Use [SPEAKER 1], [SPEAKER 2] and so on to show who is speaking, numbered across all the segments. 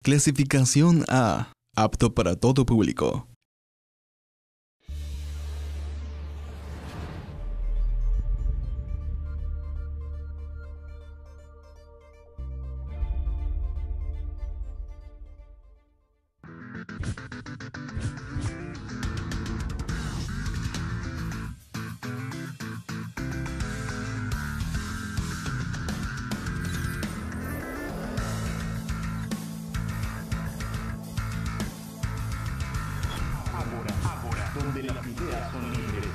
[SPEAKER 1] Clasificación A. Apto para todo público.
[SPEAKER 2] Donde las ideas son libres.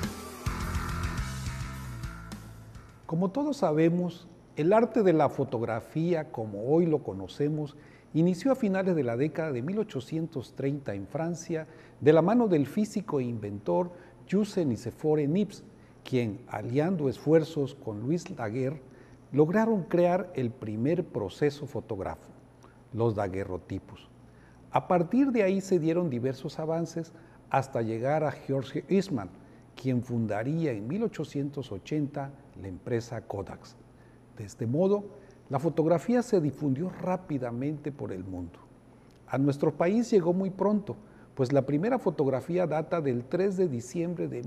[SPEAKER 3] Como todos sabemos, el arte de la fotografía, como hoy lo conocemos, inició a finales de la década de 1830 en Francia, de la mano del físico e inventor Jules Nicéphore Niepce, quien, aliando esfuerzos con Louis Daguerre, lograron crear el primer proceso fotográfico, los daguerrotipos. A partir de ahí se dieron diversos avances hasta llegar a George Eastman, quien fundaría en 1880 la empresa Kodak. De este modo, la fotografía se difundió rápidamente por el mundo. A nuestro país llegó muy pronto, pues la primera fotografía data del 3 de diciembre de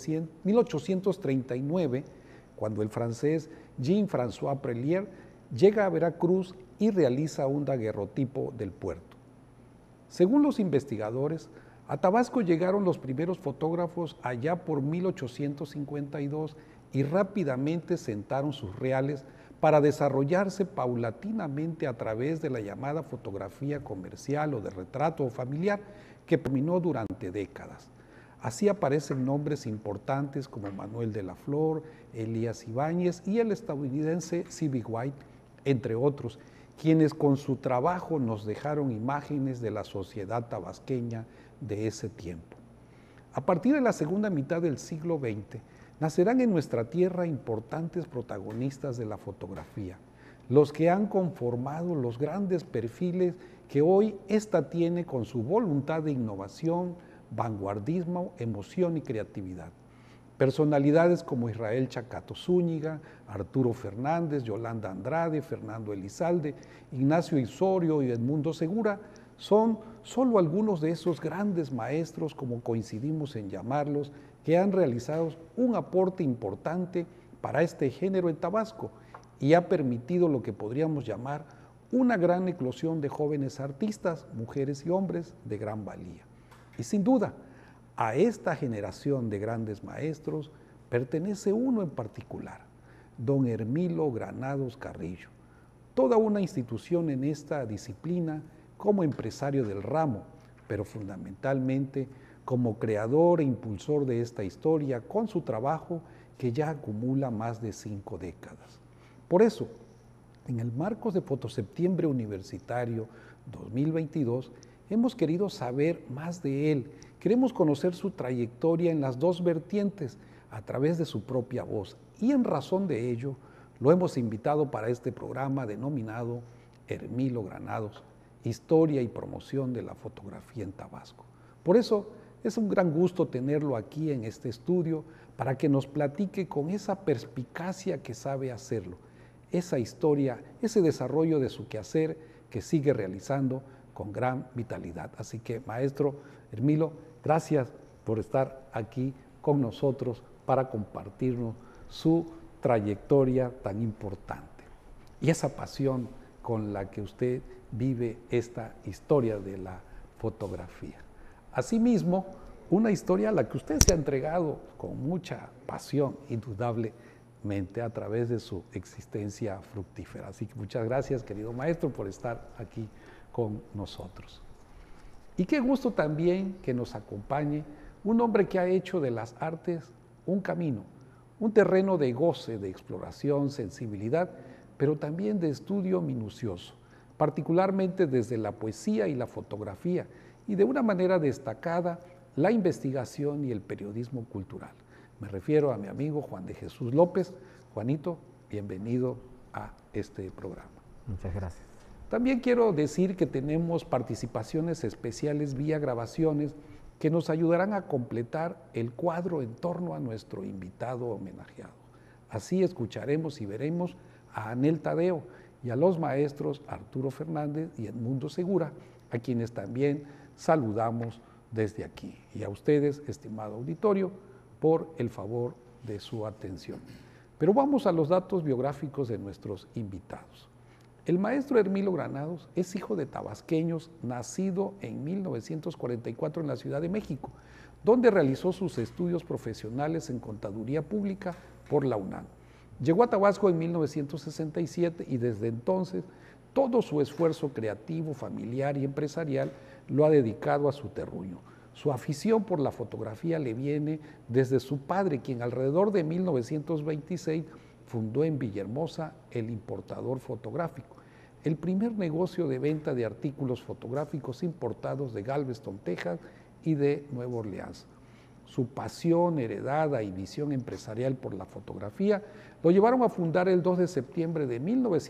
[SPEAKER 3] 1839, cuando el francés Jean-François Prelier llega a Veracruz y realiza un daguerrotipo del puerto. Según los investigadores, a Tabasco llegaron los primeros fotógrafos allá por 1852 y rápidamente sentaron sus reales para desarrollarse paulatinamente a través de la llamada fotografía comercial o de retrato familiar, que terminó durante décadas. Así aparecen nombres importantes como Manuel de la Flor, Elías Ibáñez y el estadounidense C.B. White, entre otros, quienes con su trabajo nos dejaron imágenes de la sociedad tabasqueña de ese tiempo. A partir de la segunda mitad del siglo XX, nacerán en nuestra tierra importantes protagonistas de la fotografía, los que han conformado los grandes perfiles que hoy ésta tiene con su voluntad de innovación, vanguardismo, emoción y creatividad. Personalidades como Israel Chacato Zúñiga, Arturo Fernández, Yolanda Andrade, Fernando Elizalde, Ignacio Osorio y Edmundo Segura son solo algunos de esos grandes maestros, como coincidimos en llamarlos, que han realizado un aporte importante para este género en Tabasco y ha permitido lo que podríamos llamar una gran eclosión de jóvenes artistas, mujeres y hombres de gran valía. Y sin duda, a esta generación de grandes maestros pertenece uno en particular, don Hermilo Granados Carrillo, toda una institución en esta disciplina como empresario del ramo, pero fundamentalmente como creador e impulsor de esta historia con su trabajo que ya acumula más de 5 décadas. Por eso, en el marco de Fotoseptiembre Universitario 2022, hemos querido saber más de él. Queremos conocer su trayectoria en las dos vertientes a través de su propia voz y en razón de ello lo hemos invitado para este programa denominado Hermilo Granados, Historia y Promoción de la Fotografía en Tabasco. Por eso es un gran gusto tenerlo aquí en este estudio para que nos platique con esa perspicacia que sabe hacerlo, esa historia, ese desarrollo de su quehacer que sigue realizando con gran vitalidad. Así que, maestro Hermilo, gracias por estar aquí con nosotros para compartirnos su trayectoria tan importante y esa pasión con la que usted vive esta historia de la fotografía. Asimismo, una historia a la que usted se ha entregado con mucha pasión, indudablemente, a través de su existencia fructífera. Así que muchas gracias, querido maestro, por estar aquí con nosotros. Y qué gusto también que nos acompañe un hombre que ha hecho de las artes un camino, un terreno de goce, de exploración, sensibilidad, pero también de estudio minucioso, particularmente desde la poesía y la fotografía, y de una manera destacada la investigación y el periodismo cultural. Me refiero a mi amigo Juan de Jesús López. Juanito, bienvenido a este programa.
[SPEAKER 4] Muchas gracias.
[SPEAKER 3] También quiero decir que tenemos participaciones especiales vía grabaciones que nos ayudarán a completar el cuadro en torno a nuestro invitado homenajeado. Así escucharemos y veremos a Anel Tadeo, y a los maestros Arturo Fernández y Edmundo Segura, a quienes también saludamos desde aquí. Y a ustedes, estimado auditorio, por el favor de su atención. Pero vamos a los datos biográficos de nuestros invitados. El maestro Hermilo Granados es hijo de tabasqueños, nacido en 1944 en la Ciudad de México, donde realizó sus estudios profesionales en Contaduría Pública por la UNAM. Llegó a Tabasco en 1967 y desde entonces todo su esfuerzo creativo, familiar y empresarial lo ha dedicado a su terruño. Su afición por la fotografía le viene desde su padre, quien alrededor de 1926 fundó en Villahermosa el Importador Fotográfico, el primer negocio de venta de artículos fotográficos importados de Galveston, Texas y de Nueva Orleans. Su pasión heredada y visión empresarial por la fotografía lo llevaron a fundar el 2 de septiembre de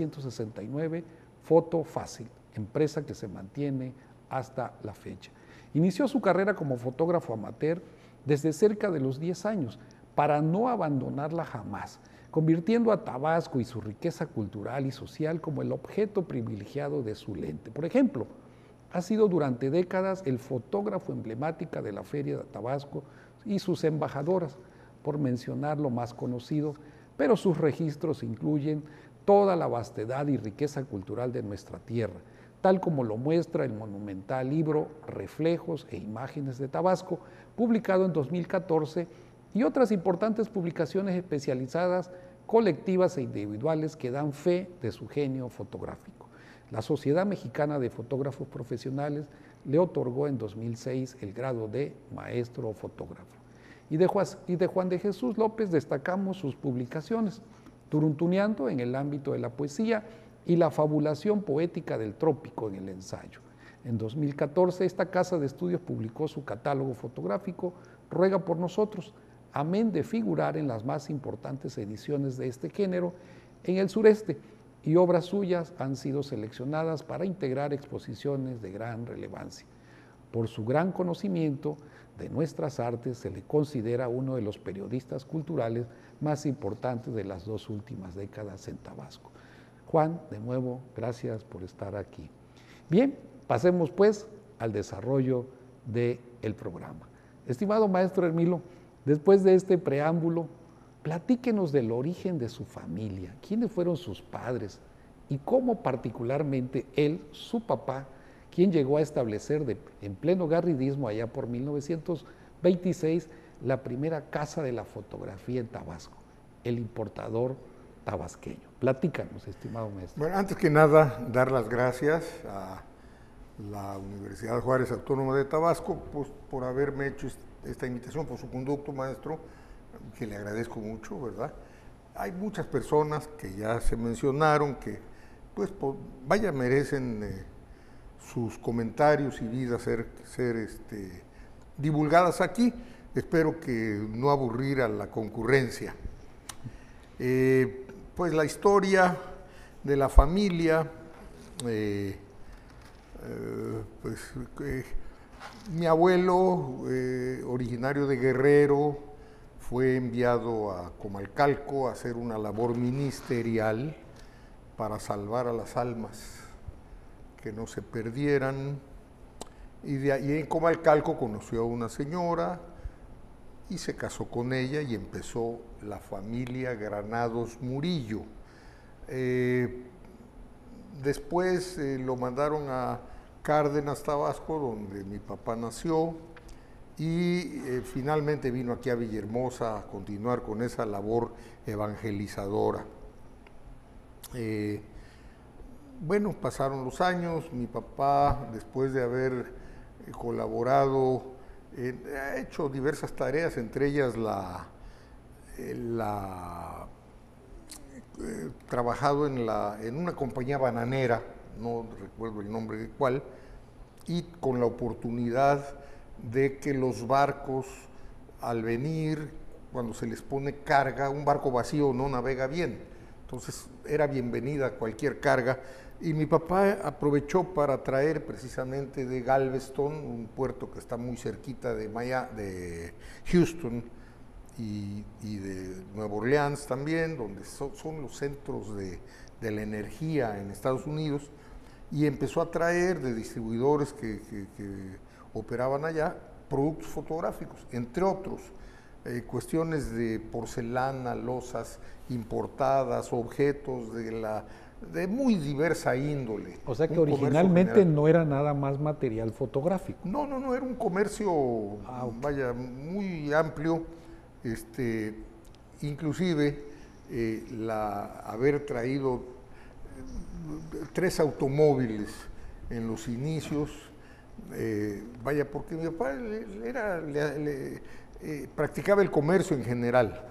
[SPEAKER 3] 1969 Foto Fácil, empresa que se mantiene hasta la fecha. Inició su carrera como fotógrafo amateur desde cerca de los 10 años, para no abandonarla jamás, convirtiendo a Tabasco y su riqueza cultural y social como el objeto privilegiado de su lente. Por ejemplo, ha sido durante décadas el fotógrafo emblemático de la Feria de Tabasco y sus embajadoras, por mencionar lo más conocido, pero sus registros incluyen toda la vastedad y riqueza cultural de nuestra tierra, tal como lo muestra el monumental libro Reflejos e Imágenes de Tabasco, publicado en 2014, y otras importantes publicaciones especializadas, colectivas e individuales que dan fe de su genio fotográfico. La Sociedad Mexicana de Fotógrafos Profesionales le otorgó en 2006 el grado de maestro fotógrafo. Y de Juan de Jesús López destacamos sus publicaciones, Turuntuneando en el ámbito de la poesía y la fabulación poética del trópico en el ensayo. En 2014 esta casa de estudios publicó su catálogo fotográfico Ruega por nosotros, amén de figurar en las más importantes ediciones de este género en el sureste, y obras suyas han sido seleccionadas para integrar exposiciones de gran relevancia. Por su gran conocimiento de nuestras artes, se le considera uno de los periodistas culturales más importantes de las 2 últimas décadas en Tabasco. Juan, de nuevo, gracias por estar aquí. Bien, pasemos pues al desarrollo del programa. Estimado maestro Hermilo, después de este preámbulo, platíquenos del origen de su familia, quiénes fueron sus padres y cómo particularmente él, su papá, quien llegó a establecer en pleno garridismo allá por 1926 la primera casa de la fotografía en Tabasco, el Importador tabasqueño. Platícanos, estimado maestro.
[SPEAKER 4] Bueno, antes que nada, dar las gracias a la Universidad Juárez Autónoma de Tabasco pues, por haberme hecho esta invitación, por su conducto, maestro, que le agradezco mucho, ¿verdad? Hay muchas personas que ya se mencionaron que, pues, vaya, merecen sus comentarios y vidas ser divulgadas aquí. Espero que no aburrir a la concurrencia. Pues la historia de la familia, mi abuelo, originario de Guerrero, fue enviado a Comalcalco a hacer una labor ministerial para salvar a las almas, que no se perdieran. Y de ahí en Comalcalco conoció a una señora y se casó con ella y empezó la familia Granados Murillo. Después lo mandaron a Cárdenas, Tabasco, donde mi papá nació, y finalmente vino aquí a Villahermosa a continuar con esa labor evangelizadora. Bueno, pasaron los años, mi papá, después de haber colaborado, ha hecho diversas tareas, entre ellas trabajado en una compañía bananera, no recuerdo el nombre de cuál, y con la oportunidad de que los barcos, al venir, cuando se les pone carga, un barco vacío no navega bien, entonces era bienvenida cualquier carga, y mi papá aprovechó para traer precisamente de Galveston, un puerto que está muy cerquita de Houston y de Nueva Orleans también, donde son los centros de de la energía en Estados Unidos y empezó a traer de distribuidores que operaban allá productos fotográficos, entre otros, cuestiones de porcelana, losas importadas, objetos de muy diversa índole.
[SPEAKER 3] O sea que
[SPEAKER 4] Un comercio
[SPEAKER 3] originalmente
[SPEAKER 4] general.
[SPEAKER 3] no era nada más material fotográfico.
[SPEAKER 4] No, era un comercio, vaya, muy amplio, inclusive haber traído 3 automóviles en los inicios, vaya, porque mi papá practicaba el comercio en general.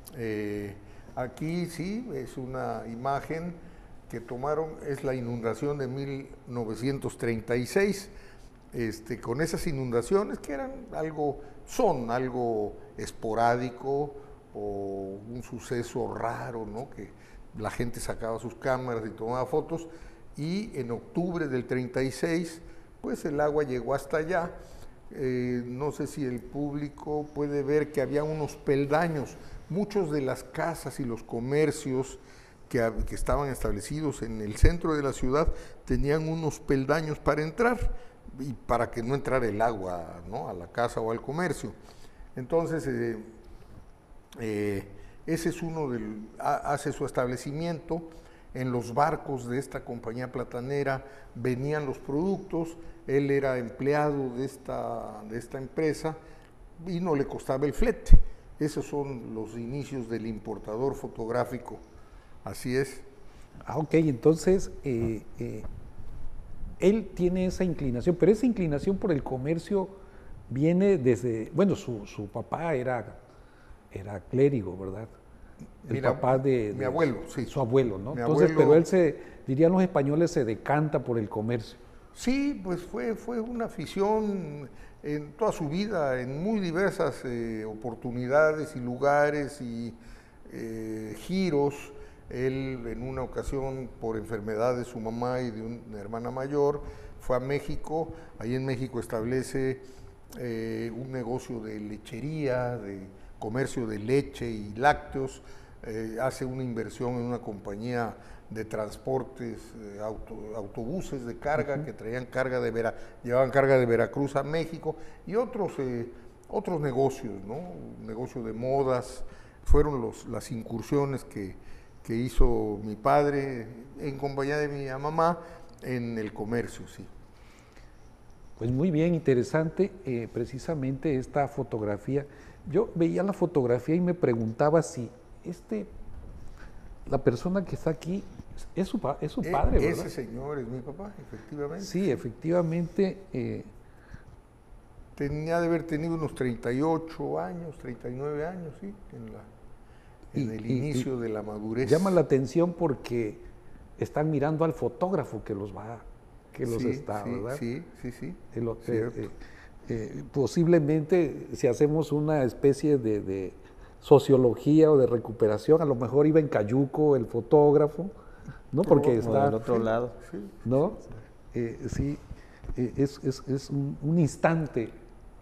[SPEAKER 4] Aquí sí, es una imagen que tomaron, es la inundación de 1936, con esas inundaciones que son algo esporádico o un suceso raro, ¿no? Que la gente sacaba sus cámaras y tomaba fotos, y en octubre del 36, pues el agua llegó hasta allá. No sé si el público puede ver que había unos peldaños, muchos de las casas y los comercios que estaban establecidos en el centro de la ciudad tenían unos peldaños para entrar y para que no entrara el agua, ¿no?, a la casa o al comercio. Entonces, ese es hace su establecimiento. En los barcos de esta compañía platanera venían los productos, él era empleado de esta empresa y no le costaba el flete. Esos son los inicios del importador fotográfico. Así es.
[SPEAKER 3] Ok, entonces él tiene esa inclinación, pero esa inclinación por el comercio viene desde, bueno, su papá era clérigo, ¿verdad? El papá de
[SPEAKER 4] mi abuelo, sí.
[SPEAKER 3] Su abuelo, ¿no?
[SPEAKER 4] Mi
[SPEAKER 3] Entonces,
[SPEAKER 4] abuelo,
[SPEAKER 3] pero él dirían los españoles, se decanta por el comercio.
[SPEAKER 4] Sí, pues fue una afición en toda su vida, en muy diversas oportunidades y lugares y giros. Él, en una ocasión, por enfermedad de su mamá y de una hermana mayor, fue a México. Ahí en México establece un negocio de lechería, de comercio de leche y lácteos. Hace una inversión en una compañía de transportes, autobuses de carga que traían llevaban carga de Veracruz a México, y otros negocios, ¿no? Un negocio de modas. Fueron las incursiones que hizo mi padre en compañía de mi mamá en el comercio, sí.
[SPEAKER 3] Pues muy bien, interesante precisamente esta fotografía. Yo veía la fotografía y me preguntaba si la persona que está aquí es su padre, ¿verdad?
[SPEAKER 4] Ese señor es mi papá, efectivamente.
[SPEAKER 3] Sí, efectivamente.
[SPEAKER 4] Tenía de haber tenido unos 38 años, 39 años, sí, en el inicio de la madurez.
[SPEAKER 3] Llama la atención porque están mirando al fotógrafo que los está, ¿verdad?
[SPEAKER 4] Sí.
[SPEAKER 3] Posiblemente, si hacemos una especie de sociología o de recuperación, a lo mejor iba en cayuco el fotógrafo, ¿no? Porque está
[SPEAKER 5] del otro lado.
[SPEAKER 3] ¿no? Sí, es un instante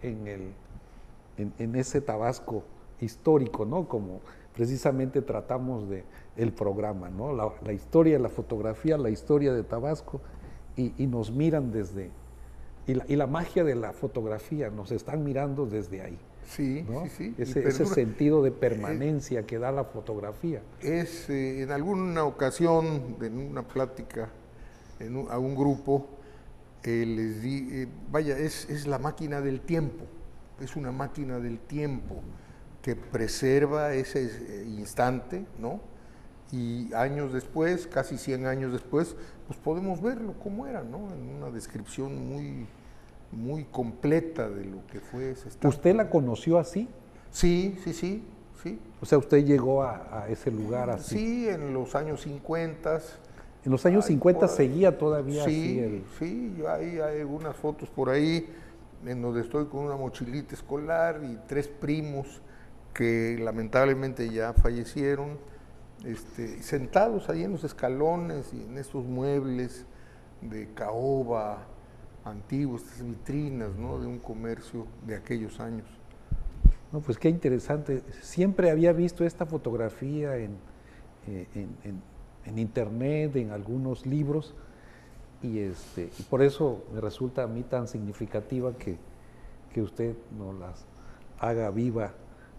[SPEAKER 3] en ese Tabasco histórico, ¿no? Como precisamente tratamos el programa, ¿no? La historia de la fotografía, la historia de Tabasco, y nos miran desde... Y la magia de la fotografía, nos están mirando desde ahí.
[SPEAKER 4] Sí,
[SPEAKER 3] ¿no?
[SPEAKER 4] sí.
[SPEAKER 3] Ese sentido de permanencia que da la fotografía.
[SPEAKER 4] En alguna ocasión, en una plática a un grupo, les di, vaya, es la máquina del tiempo, es una máquina del tiempo que preserva ese instante, ¿no? Y años después, casi 100 años después, pues podemos verlo como era, ¿no? En una descripción muy completa de lo que fue ese estado.
[SPEAKER 3] ¿Usted la conoció así?
[SPEAKER 4] Sí.
[SPEAKER 3] O sea, usted llegó a ese lugar así.
[SPEAKER 4] Sí, en los años 50.
[SPEAKER 3] En los años 50 seguía todavía así.
[SPEAKER 4] Sí, hay algunas fotos por ahí en donde estoy con una mochilita escolar y 3 primos que lamentablemente ya fallecieron, sentados ahí en los escalones y en estos muebles de caoba antiguos, estas vitrinas, ¿no?, de un comercio de aquellos años.
[SPEAKER 3] No, pues qué interesante. Siempre había visto esta fotografía en en internet, en algunos libros, y por eso me resulta a mí tan significativa que usted nos las haga viva,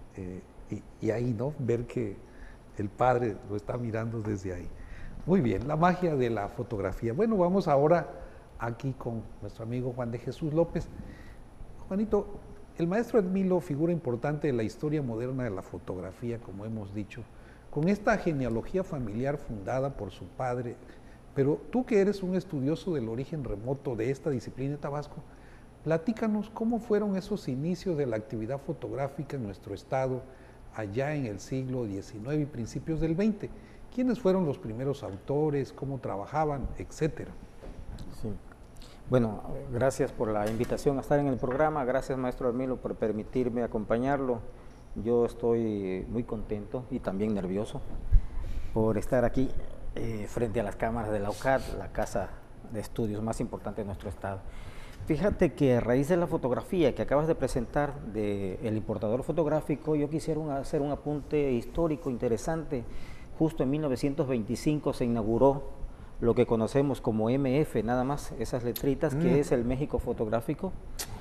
[SPEAKER 3] y ahí, ¿no? Ver que el padre lo está mirando desde ahí. Muy bien, la magia de la fotografía. Bueno, vamos ahora aquí con nuestro amigo Juan de Jesús López. Juanito, el maestro Hermilo, figura importante de la historia moderna de la fotografía, como hemos dicho, con esta genealogía familiar fundada por su padre. Pero tú, que eres un estudioso del origen remoto de esta disciplina de Tabasco, platícanos cómo fueron esos inicios de la actividad fotográfica en nuestro estado allá en el siglo XIX y principios del XX. ¿Quiénes fueron los primeros autores? ¿Cómo trabajaban? Etcétera.
[SPEAKER 5] Sí. Bueno, gracias por la invitación a estar en el programa. Gracias, maestro Hermilo, por permitirme acompañarlo. Yo estoy muy contento y también nervioso por estar aquí frente a las cámaras de la UCAD, la casa de estudios más importante de nuestro estado. Fíjate que a raíz de la fotografía que acabas de presentar del importador fotográfico, yo quisiera hacer un apunte histórico interesante. Justo en 1925 se inauguró lo que conocemos como MF, nada más, esas letritas, que es el México Fotográfico.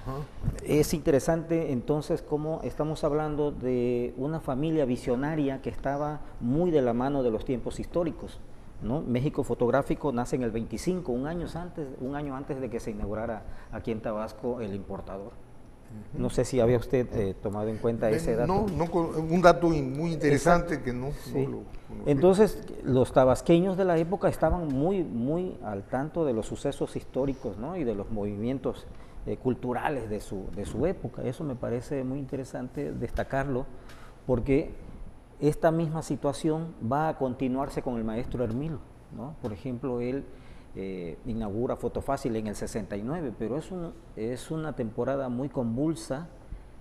[SPEAKER 5] Es interesante entonces cómo estamos hablando de una familia visionaria que estaba muy de la mano de los tiempos históricos, ¿no? México Fotográfico nace en el 25, un año antes de que se inaugurara aquí en Tabasco el importador. No sé si había usted tomado en cuenta ese dato.
[SPEAKER 4] No, un dato muy interesante que no,
[SPEAKER 5] sí.
[SPEAKER 4] No lo conocí.
[SPEAKER 5] Entonces, los tabasqueños de la época estaban muy al tanto de los sucesos históricos, ¿no? Y de los movimientos culturales de su época. Eso me parece muy interesante destacarlo, porque esta misma situación va a continuarse con el maestro Hermilo, ¿no? Por ejemplo, él inaugura Fotofácil en el 69, pero es una temporada muy convulsa,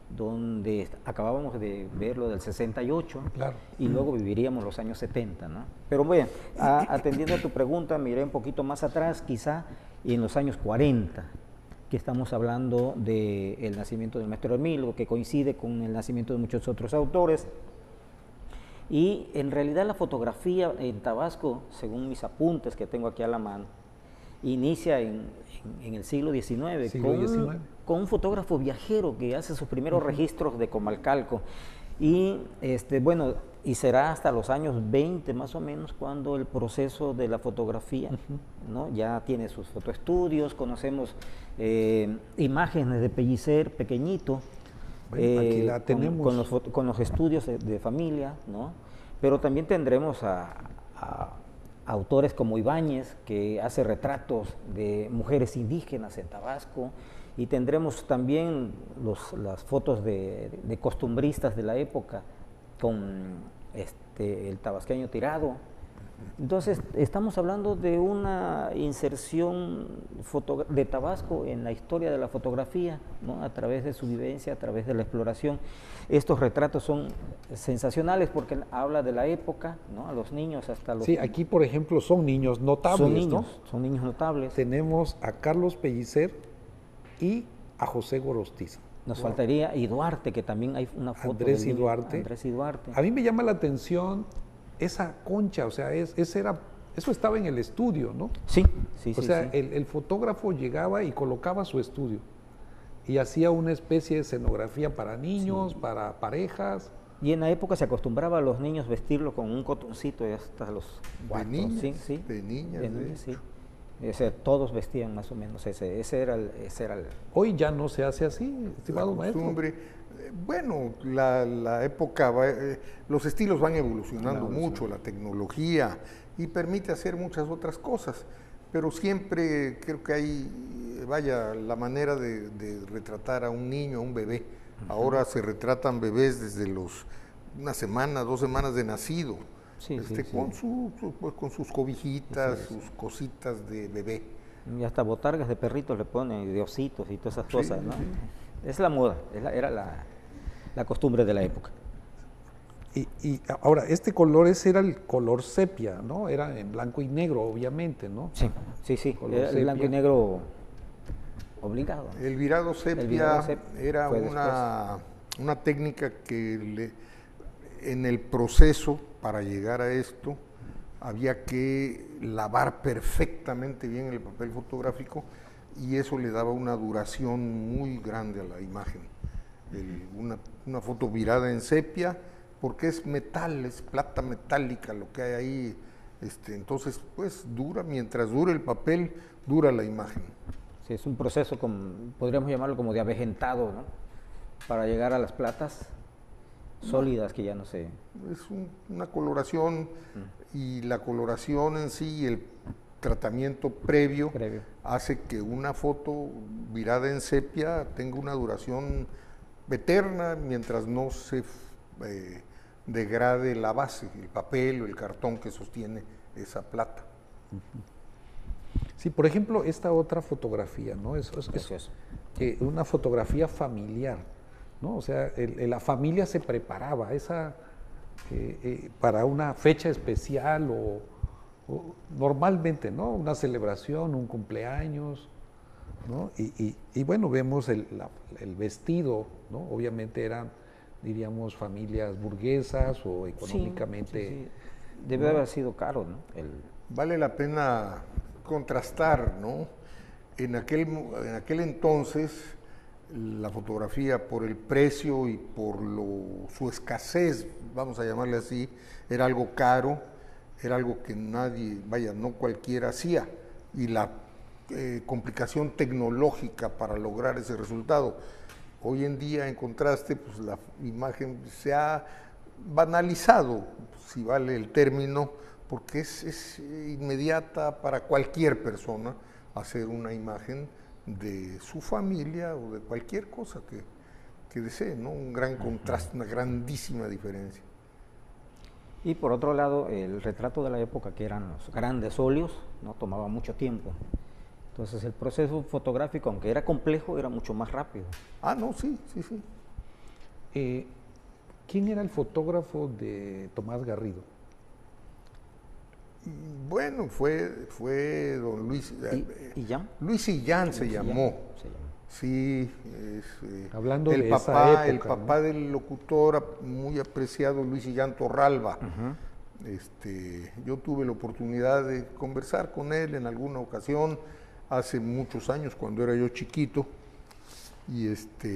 [SPEAKER 5] donde acabábamos de ver lo del 68, claro, y luego viviríamos los años 70, ¿no? Pero bueno, atendiendo a tu pregunta, me iré un poquito más atrás, quizá en los años 40, que estamos hablando del nacimiento del maestro Hermilo, que coincide con el nacimiento de muchos otros autores. Y en realidad la fotografía en Tabasco, según mis apuntes que tengo aquí a la mano, inicia en el siglo XIX, con un fotógrafo viajero que hace sus primeros registros de Comalcalco. Y bueno, y será hasta los años 20 más o menos cuando el proceso de la fotografía, ¿no? Ya tiene sus fotoestudios, conocemos imágenes de Pellicer pequeñito,
[SPEAKER 3] bueno, aquí la tenemos.
[SPEAKER 5] Con los estudios de familia, ¿no? Pero también tendremos a autores como Ibáñez, que hace retratos de mujeres indígenas en Tabasco, y tendremos también las fotos de costumbristas de la época, con el tabasqueño Tirado. Entonces, estamos hablando de una inserción de Tabasco en la historia de la fotografía, ¿no? A través de su vivencia, a través de la exploración. Estos retratos son sensacionales porque habla de la época, ¿no? A los niños hasta los...
[SPEAKER 3] Sí, aquí, por ejemplo, son niños notables,
[SPEAKER 5] Son niños notables.
[SPEAKER 3] Tenemos a Carlos Pellicer y a José Gorostiza.
[SPEAKER 5] Nos faltaría y Duarte, que también hay una foto
[SPEAKER 3] Andrés
[SPEAKER 5] del
[SPEAKER 3] y
[SPEAKER 5] niño,
[SPEAKER 3] Duarte.
[SPEAKER 5] Andrés y Duarte.
[SPEAKER 3] A mí me llama la atención esa concha, o sea, eso estaba en el estudio, ¿no?
[SPEAKER 5] Sí.
[SPEAKER 3] O sea, el fotógrafo llegaba y colocaba su estudio y hacía una especie de escenografía para niños, para parejas.
[SPEAKER 5] Y en la época se acostumbraba a los niños vestirlo con un cotoncito y hasta los
[SPEAKER 4] cuatro. De niñas,
[SPEAKER 5] de
[SPEAKER 4] niñas,
[SPEAKER 5] sí. O sea, todos vestían más o menos ese era el...
[SPEAKER 3] Hoy ya no se hace así, estimado maestro.
[SPEAKER 4] Bueno, la época, los estilos van evolucionando mucho, la tecnología, y permite hacer muchas otras cosas, pero siempre creo que hay, la manera de retratar a un niño, a un bebé. Ahora se retratan bebés desde una semana, 2 semanas de nacido. Con sus cobijitas, sus cositas de bebé.
[SPEAKER 5] Y hasta botargas de perritos le ponen, de ositos y todas esas cosas, ¿no? Es la moda, era la costumbre de la época.
[SPEAKER 3] Y ahora, este color, ese era el color sepia, ¿no? Era en blanco y negro, obviamente, ¿no?
[SPEAKER 5] Sí. Era el blanco y negro obligado, ¿no?
[SPEAKER 4] El virado sepia era una técnica que en el proceso para llegar a esto había que lavar perfectamente bien el papel fotográfico y eso le daba una duración muy grande a la imagen. Una foto virada en sepia, porque es metal, es plata metálica lo que hay ahí, entonces pues dura, mientras dure el papel, dura la imagen.
[SPEAKER 5] Sí, es un proceso, podríamos llamarlo como de avejentado, ¿no? Para llegar a las platas sólidas que ya no se...
[SPEAKER 4] Es una coloración y la coloración en sí, el tratamiento previo hace que una foto virada en sepia tenga una duración eterna mientras no se degrade la base, el papel o el cartón que sostiene esa plata.
[SPEAKER 3] Sí, por ejemplo, esta otra fotografía, ¿no? Es una fotografía familiar, ¿no? O sea, la familia se preparaba para una fecha especial o normalmente, ¿no? Una celebración, un cumpleaños, ¿no? Y bueno, vemos el vestido, ¿no? Obviamente eran, diríamos, familias burguesas o económicamente...
[SPEAKER 5] Sí. Debe haber sido caro, ¿no?
[SPEAKER 4] Vale la pena contrastar, ¿no? En aquel entonces, la fotografía, por el precio y por su escasez, vamos a llamarle así, era algo caro, era algo que no cualquiera hacía, y la complicación tecnológica para lograr ese resultado. Hoy en día, en contraste, pues la imagen se ha banalizado, si vale el término, porque es inmediata para cualquier persona hacer una imagen de su familia o de cualquier cosa que desee, ¿no? Un gran contraste, una grandísima diferencia.
[SPEAKER 5] Y por otro lado, el retrato de la época, que eran los grandes óleos, no tomaba mucho tiempo. Entonces el proceso fotográfico, aunque era complejo, era mucho más rápido.
[SPEAKER 4] Ah, no, sí.
[SPEAKER 3] ¿Quién era el fotógrafo de Tomás Garrido?
[SPEAKER 4] Bueno, fue don Luis.
[SPEAKER 5] ¿Illán?
[SPEAKER 4] Luis Illán se llamó. Sí,
[SPEAKER 3] hablando
[SPEAKER 4] el
[SPEAKER 3] de
[SPEAKER 4] papá,
[SPEAKER 3] esa época,
[SPEAKER 4] el papá, ¿no?, del locutor muy apreciado Luis Illán Torralba. Yo tuve la oportunidad de conversar con él en alguna ocasión hace muchos años, cuando era yo chiquito, y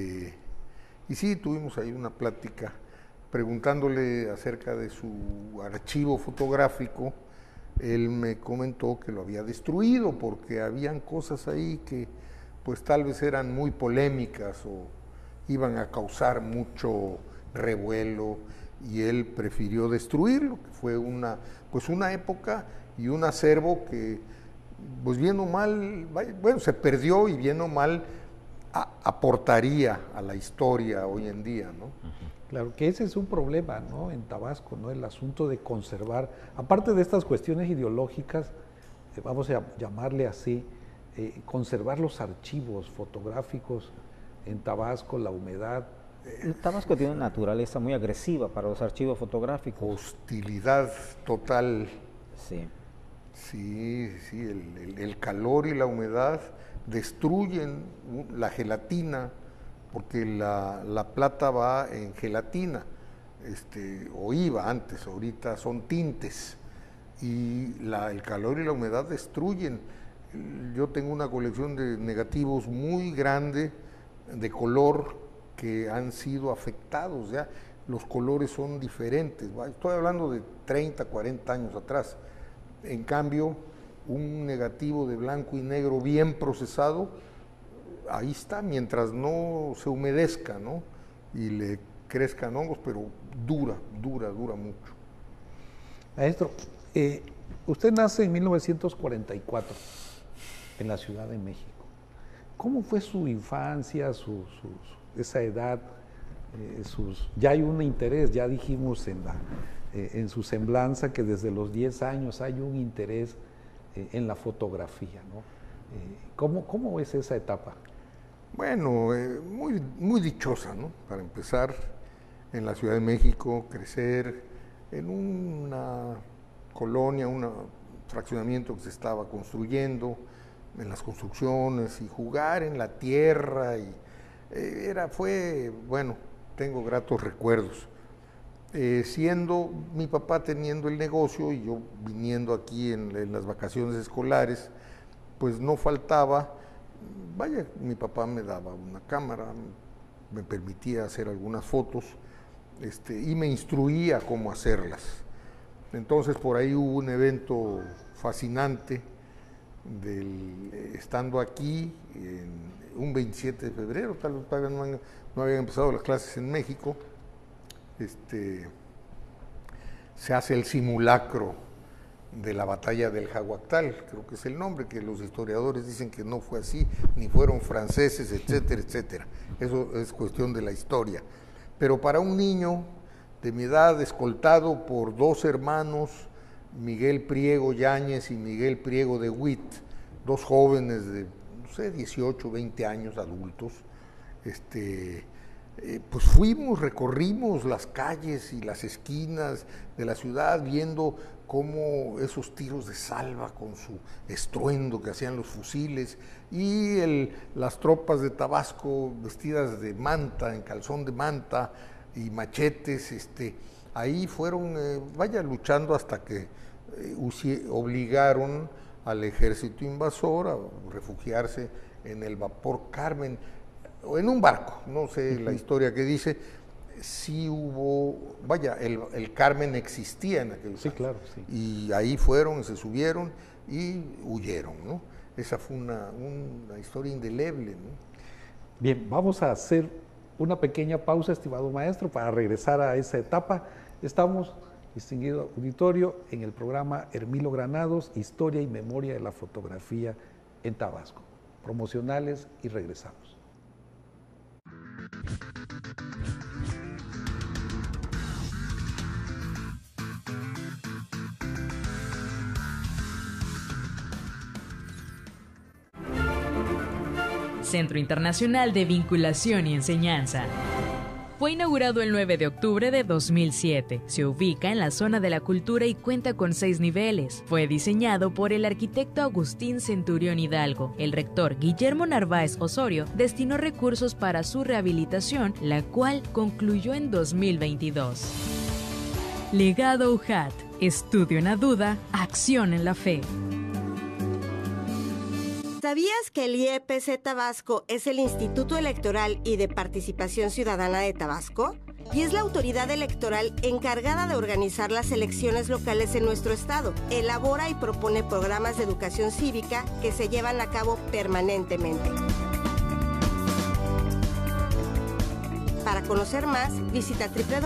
[SPEAKER 4] sí, tuvimos ahí una plática preguntándole acerca de su archivo fotográfico. Él me comentó que lo había destruido porque habían cosas ahí que pues tal vez eran muy polémicas o iban a causar mucho revuelo, y él prefirió destruirlo, que fue una época y un acervo que, pues bien o mal, bueno, se perdió, y bien o mal aportaría a la historia hoy en día, ¿no?
[SPEAKER 3] Claro, que ese es un problema, ¿no?, en Tabasco, ¿no?, el asunto de conservar, aparte de estas cuestiones ideológicas, vamos a llamarle así, conservar los archivos fotográficos en Tabasco, la humedad.
[SPEAKER 5] Tabasco tiene una naturaleza muy agresiva para los archivos fotográficos.
[SPEAKER 4] Hostilidad total.
[SPEAKER 5] Sí.
[SPEAKER 4] Sí, el calor y la humedad destruyen la gelatina, porque la plata va en gelatina, o iba antes, ahorita son tintes, y el calor y la humedad destruyen. Yo tengo una colección de negativos muy grande de color que han sido afectados, ya los colores son diferentes. Estoy hablando de 30, 40 años atrás. En cambio, un negativo de blanco y negro bien procesado, ahí está, mientras no se humedezca, ¿no?, y le crezcan hongos, pero dura mucho.
[SPEAKER 3] Maestro, usted nace en 1944 en la Ciudad de México. ¿Cómo fue su infancia, esa edad? Ya hay un interés, ya dijimos en su semblanza que desde los 10 años hay un interés en la fotografía, ¿no? ¿Cómo es esa etapa?
[SPEAKER 4] Bueno, muy dichosa, ¿no? Para empezar, en la Ciudad de México, crecer en una colonia, un fraccionamiento que se estaba construyendo, en las construcciones, y jugar en la tierra, y bueno, tengo gratos recuerdos. siendo mi papá teniendo el negocio y yo viniendo aquí en las vacaciones escolares, pues no faltaba, vaya, mi papá me daba una cámara, me permitía hacer algunas fotos, y me instruía cómo hacerlas. Entonces por ahí hubo un evento fascinante estando aquí un 27 de febrero, tal vez todavía no habían empezado las clases en México. Se hace el simulacro de la batalla del Jaguactal, creo que es el nombre, que los historiadores dicen que no fue así, ni fueron franceses, etcétera, etcétera. Eso es cuestión de la historia. Pero para un niño de mi edad, escoltado por dos hermanos, Miguel Priego Yáñez y Miguel Priego de Witt, dos jóvenes de, no sé, 18, 20 años, adultos, pues recorrimos las calles y las esquinas de la ciudad viendo cómo esos tiros de salva con su estruendo que hacían los fusiles y las tropas de Tabasco vestidas de manta, en calzón de manta y machetes, ahí fueron, luchando hasta que obligaron al ejército invasor a refugiarse en el vapor Carmen, o en un barco, no sé la historia que dice. Sí hubo, el Carmen existía en aquel momento.
[SPEAKER 3] Claro, sí.
[SPEAKER 4] Y ahí fueron, se subieron y huyeron, ¿no? Esa fue una historia indeleble, ¿no?
[SPEAKER 3] Bien, vamos a hacer una pequeña pausa, estimado maestro, para regresar a esa etapa. Estamos, distinguido auditorio, en el programa Hermilo Granados, Historia y Memoria de la Fotografía en Tabasco. Promocionales y regresamos.
[SPEAKER 6] Centro Internacional de Vinculación y Enseñanza. Fue inaugurado el 9 de octubre de 2007. Se ubica en la zona de la cultura y cuenta con 6 niveles. Fue diseñado por el arquitecto Agustín Centurión Hidalgo. El rector Guillermo Narváez Osorio destinó recursos para su rehabilitación, la cual concluyó en 2022. Legado UJAT. Estudio en la duda, acción en la fe.
[SPEAKER 7] ¿Sabías que el IEPC Tabasco es el Instituto Electoral y de Participación Ciudadana de Tabasco? Y es la autoridad electoral encargada de organizar las elecciones locales en nuestro estado. Elabora y propone programas de educación cívica que se llevan a cabo permanentemente. Para conocer más, visita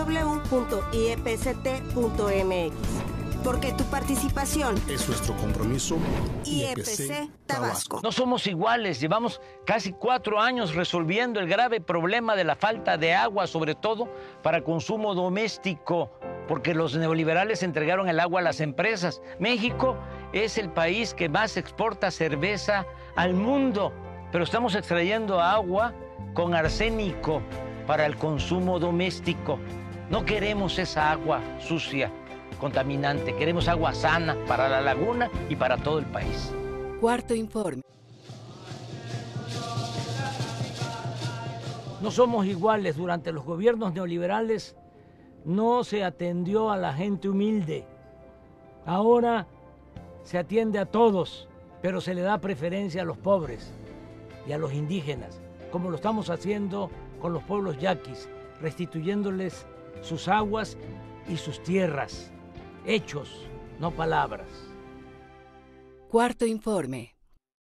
[SPEAKER 7] www.iepct.mx. Porque tu participación
[SPEAKER 8] es nuestro compromiso.
[SPEAKER 7] IEPC Tabasco.
[SPEAKER 9] No somos iguales, llevamos casi 4 años resolviendo el grave problema de la falta de agua, sobre todo para consumo doméstico, porque los neoliberales entregaron el agua a las empresas. México es el país que más exporta cerveza al mundo, pero estamos extrayendo agua con arsénico para el consumo doméstico. No queremos esa agua sucia, contaminante, queremos agua sana para la laguna y para todo el país.
[SPEAKER 10] Cuarto informe.
[SPEAKER 9] No somos iguales. Durante los gobiernos neoliberales no se atendió a la gente humilde. Ahora se atiende a todos, pero se le da preferencia a los pobres y a los indígenas, como lo estamos haciendo con los pueblos yaquis, restituyéndoles sus aguas y sus tierras. Hechos, no palabras.
[SPEAKER 10] Cuarto informe.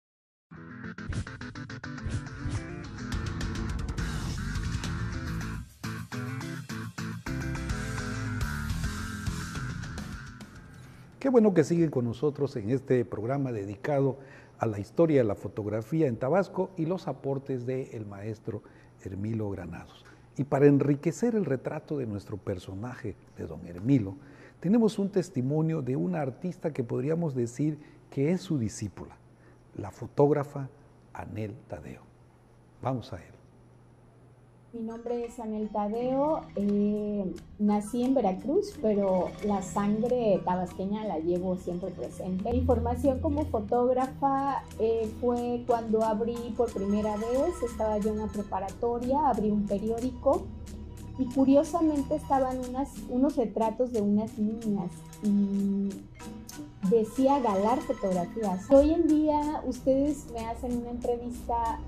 [SPEAKER 3] Qué bueno que siguen con nosotros en este programa dedicado a la historia de la fotografía en Tabasco y los aportes del maestro Hermilo Granados. Y para enriquecer el retrato de nuestro personaje, de don Hermilo, tenemos un testimonio de una artista que podríamos decir que es su discípula, la fotógrafa Anel Tadeo. Vamos a él.
[SPEAKER 11] Mi nombre es Anel Tadeo, nací en Veracruz, pero la sangre tabasqueña la llevo siempre presente. Mi formación como fotógrafa fue cuando abrí por primera vez, estaba yo en la preparatoria, abrí un periódico y curiosamente estaban unos retratos de unas niñas y decía Galar Fotografías. Hoy en día ustedes me hacen una entrevista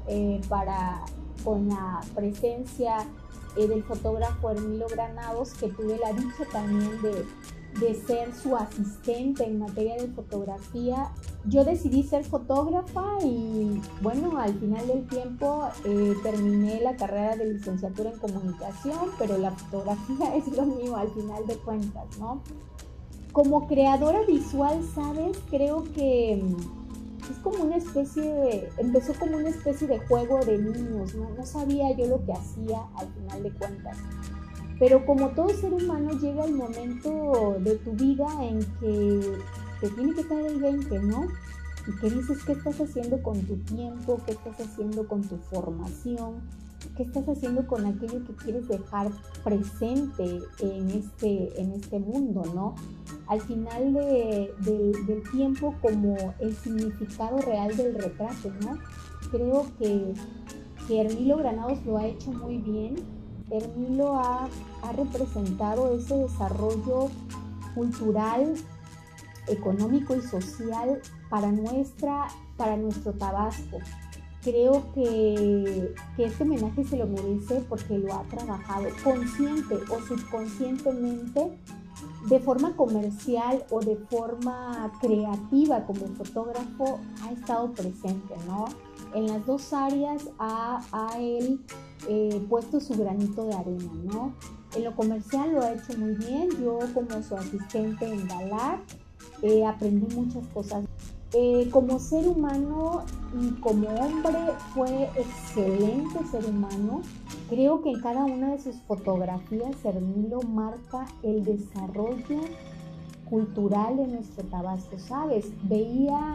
[SPEAKER 11] con la presencia del fotógrafo Hermilo Granados, que tuve la dicha también de ser su asistente en materia de fotografía. Yo decidí ser fotógrafa y bueno, al final del tiempo terminé la carrera de licenciatura en comunicación, pero la fotografía es lo mío al final de cuentas, ¿no? Como creadora visual, ¿sabes? Creo que es como una empezó como una especie de juego de niños, ¿no? No sabía yo lo que hacía al final de cuentas. Pero como todo ser humano llega el momento de tu vida en que te tiene que caer el 20, ¿no? Y que dices, ¿qué estás haciendo con tu tiempo? ¿Qué estás haciendo con tu formación? ¿Qué estás haciendo con aquello que quieres dejar presente en este mundo, ¿no? Al final del tiempo, como el significado real del retrato, ¿no? Creo que Hermilo Granados lo ha hecho muy bien. Hermilo ha representado ese desarrollo cultural, económico y social para nuestro Tabasco. Creo que este homenaje se lo merece porque lo ha trabajado consciente o subconscientemente, de forma comercial o de forma creativa como fotógrafo, ha estado presente, ¿no? En las dos áreas ha él puesto su granito de arena, ¿no? En lo comercial lo ha hecho muy bien. Yo, como su asistente en Galar, aprendí muchas cosas. Como ser humano y como hombre fue excelente ser humano. Creo que en cada una de sus fotografías Hermilo marca el desarrollo cultural de nuestro Tabasco, ¿sabes? Veía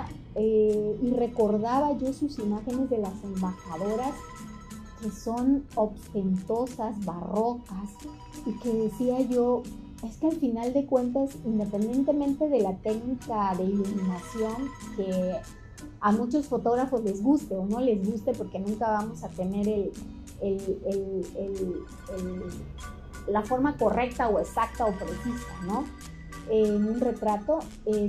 [SPEAKER 11] y recordaba yo sus imágenes de las embajadoras, que son ostentosas, barrocas, y que decía yo, es que al final de cuentas, independientemente de la técnica de iluminación, que a muchos fotógrafos les guste o no les guste, porque nunca vamos a tener la forma correcta o exacta o precisa, ¿no? En un retrato,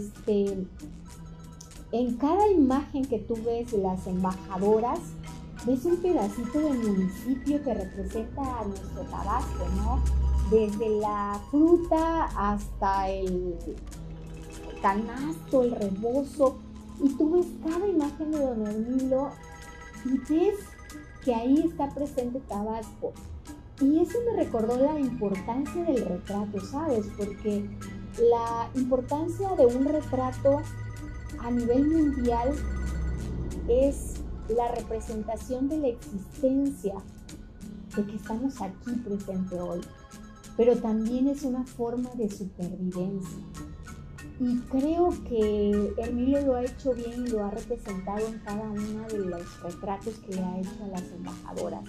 [SPEAKER 11] en cada imagen que tú ves de las embajadoras, ves un pedacito del municipio que representa a nuestro Tabasco, ¿no? Desde la fruta hasta el canasto, el rebozo, y tú ves cada imagen de don Hermilo y ves que ahí está presente Tabasco. Y eso me recordó la importancia del retrato, ¿sabes? Porque la importancia de un retrato a nivel mundial es la representación de la existencia, de que estamos aquí presente hoy, pero también es una forma de supervivencia. Y creo que Hermilo lo ha hecho bien y lo ha representado en cada uno de los retratos que le ha hecho a las embajadoras.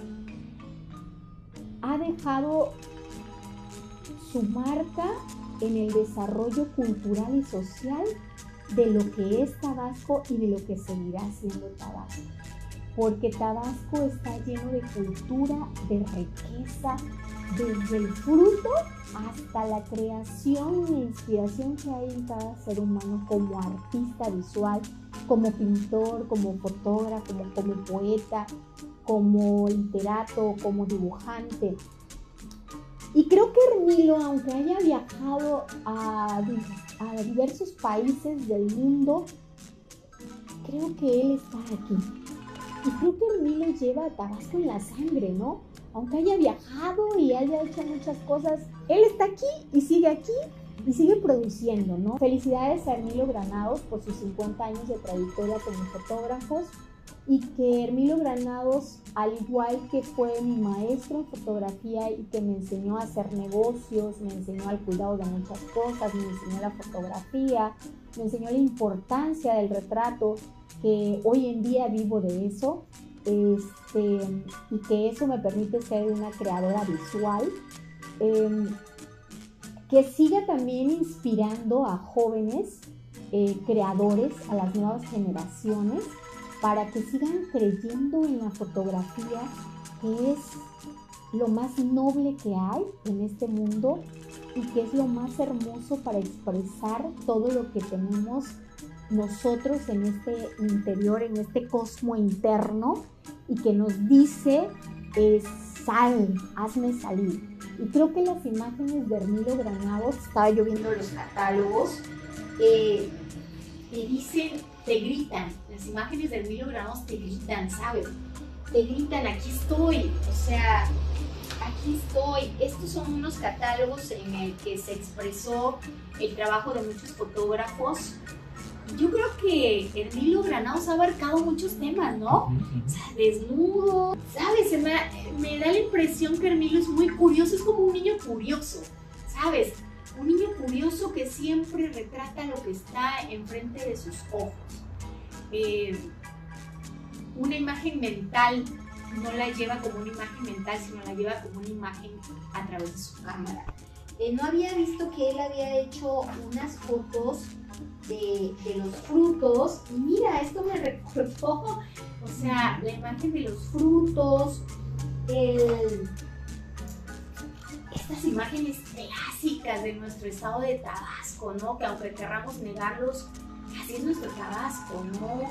[SPEAKER 11] Ha dejado su marca en el desarrollo cultural y social de lo que es Tabasco y de lo que seguirá siendo Tabasco. Porque Tabasco está lleno de cultura, de riqueza, desde el fruto hasta la creación e inspiración que hay en cada ser humano como artista visual, como pintor, como fotógrafo, como poeta, como literato, como dibujante. Y creo que Hermilo, aunque haya viajado a diversos países del mundo, creo que él está aquí. Y creo que Hermilo lleva a Tabasco en la sangre, ¿no? Aunque haya viajado y haya hecho muchas cosas, él está aquí y sigue produciendo, ¿no? Felicidades a Hermilo Granados por sus 50 años de trayectoria como fotógrafos, y que Hermilo Granados, al igual que fue mi maestro en fotografía y que me enseñó a hacer negocios, me enseñó al cuidado de muchas cosas, me enseñó la fotografía, me enseñó la importancia del retrato, que hoy en día vivo de eso, y que eso me permite ser una creadora visual, que siga también inspirando a jóvenes creadores, a las nuevas generaciones, para que sigan creyendo en la fotografía, que es lo más noble que hay en este mundo y que es lo más hermoso para expresar todo lo que tenemos nosotros en este interior, en este cosmo interno, y que nos dice, sal, hazme salir. Y creo que las imágenes de Hermilo Granados, estaba yo viendo los catálogos, te dicen, te gritan, las imágenes de Hermilo Granados te gritan, ¿sabes? Te gritan, aquí estoy, o sea, aquí estoy. Estos son unos catálogos en el que se expresó el trabajo de muchos fotógrafos. Yo creo que Hermilo Granados ha abarcado muchos temas, ¿no? O sea, desnudo, ¿sabes? Me da la impresión que Hermilo es muy curioso, es como un niño curioso, ¿sabes? Un niño curioso que siempre retrata lo que está enfrente de sus ojos. Una imagen mental no la lleva como una imagen mental, sino la lleva como una imagen a través de su cámara. No había visto que él había hecho unas fotos de los frutos, y mira, esto me recordó, o sea, la imagen de los frutos, estas imágenes clásicas de nuestro estado de Tabasco, ¿no? Que aunque querramos negarlos, así es nuestro Tabasco, ¿no?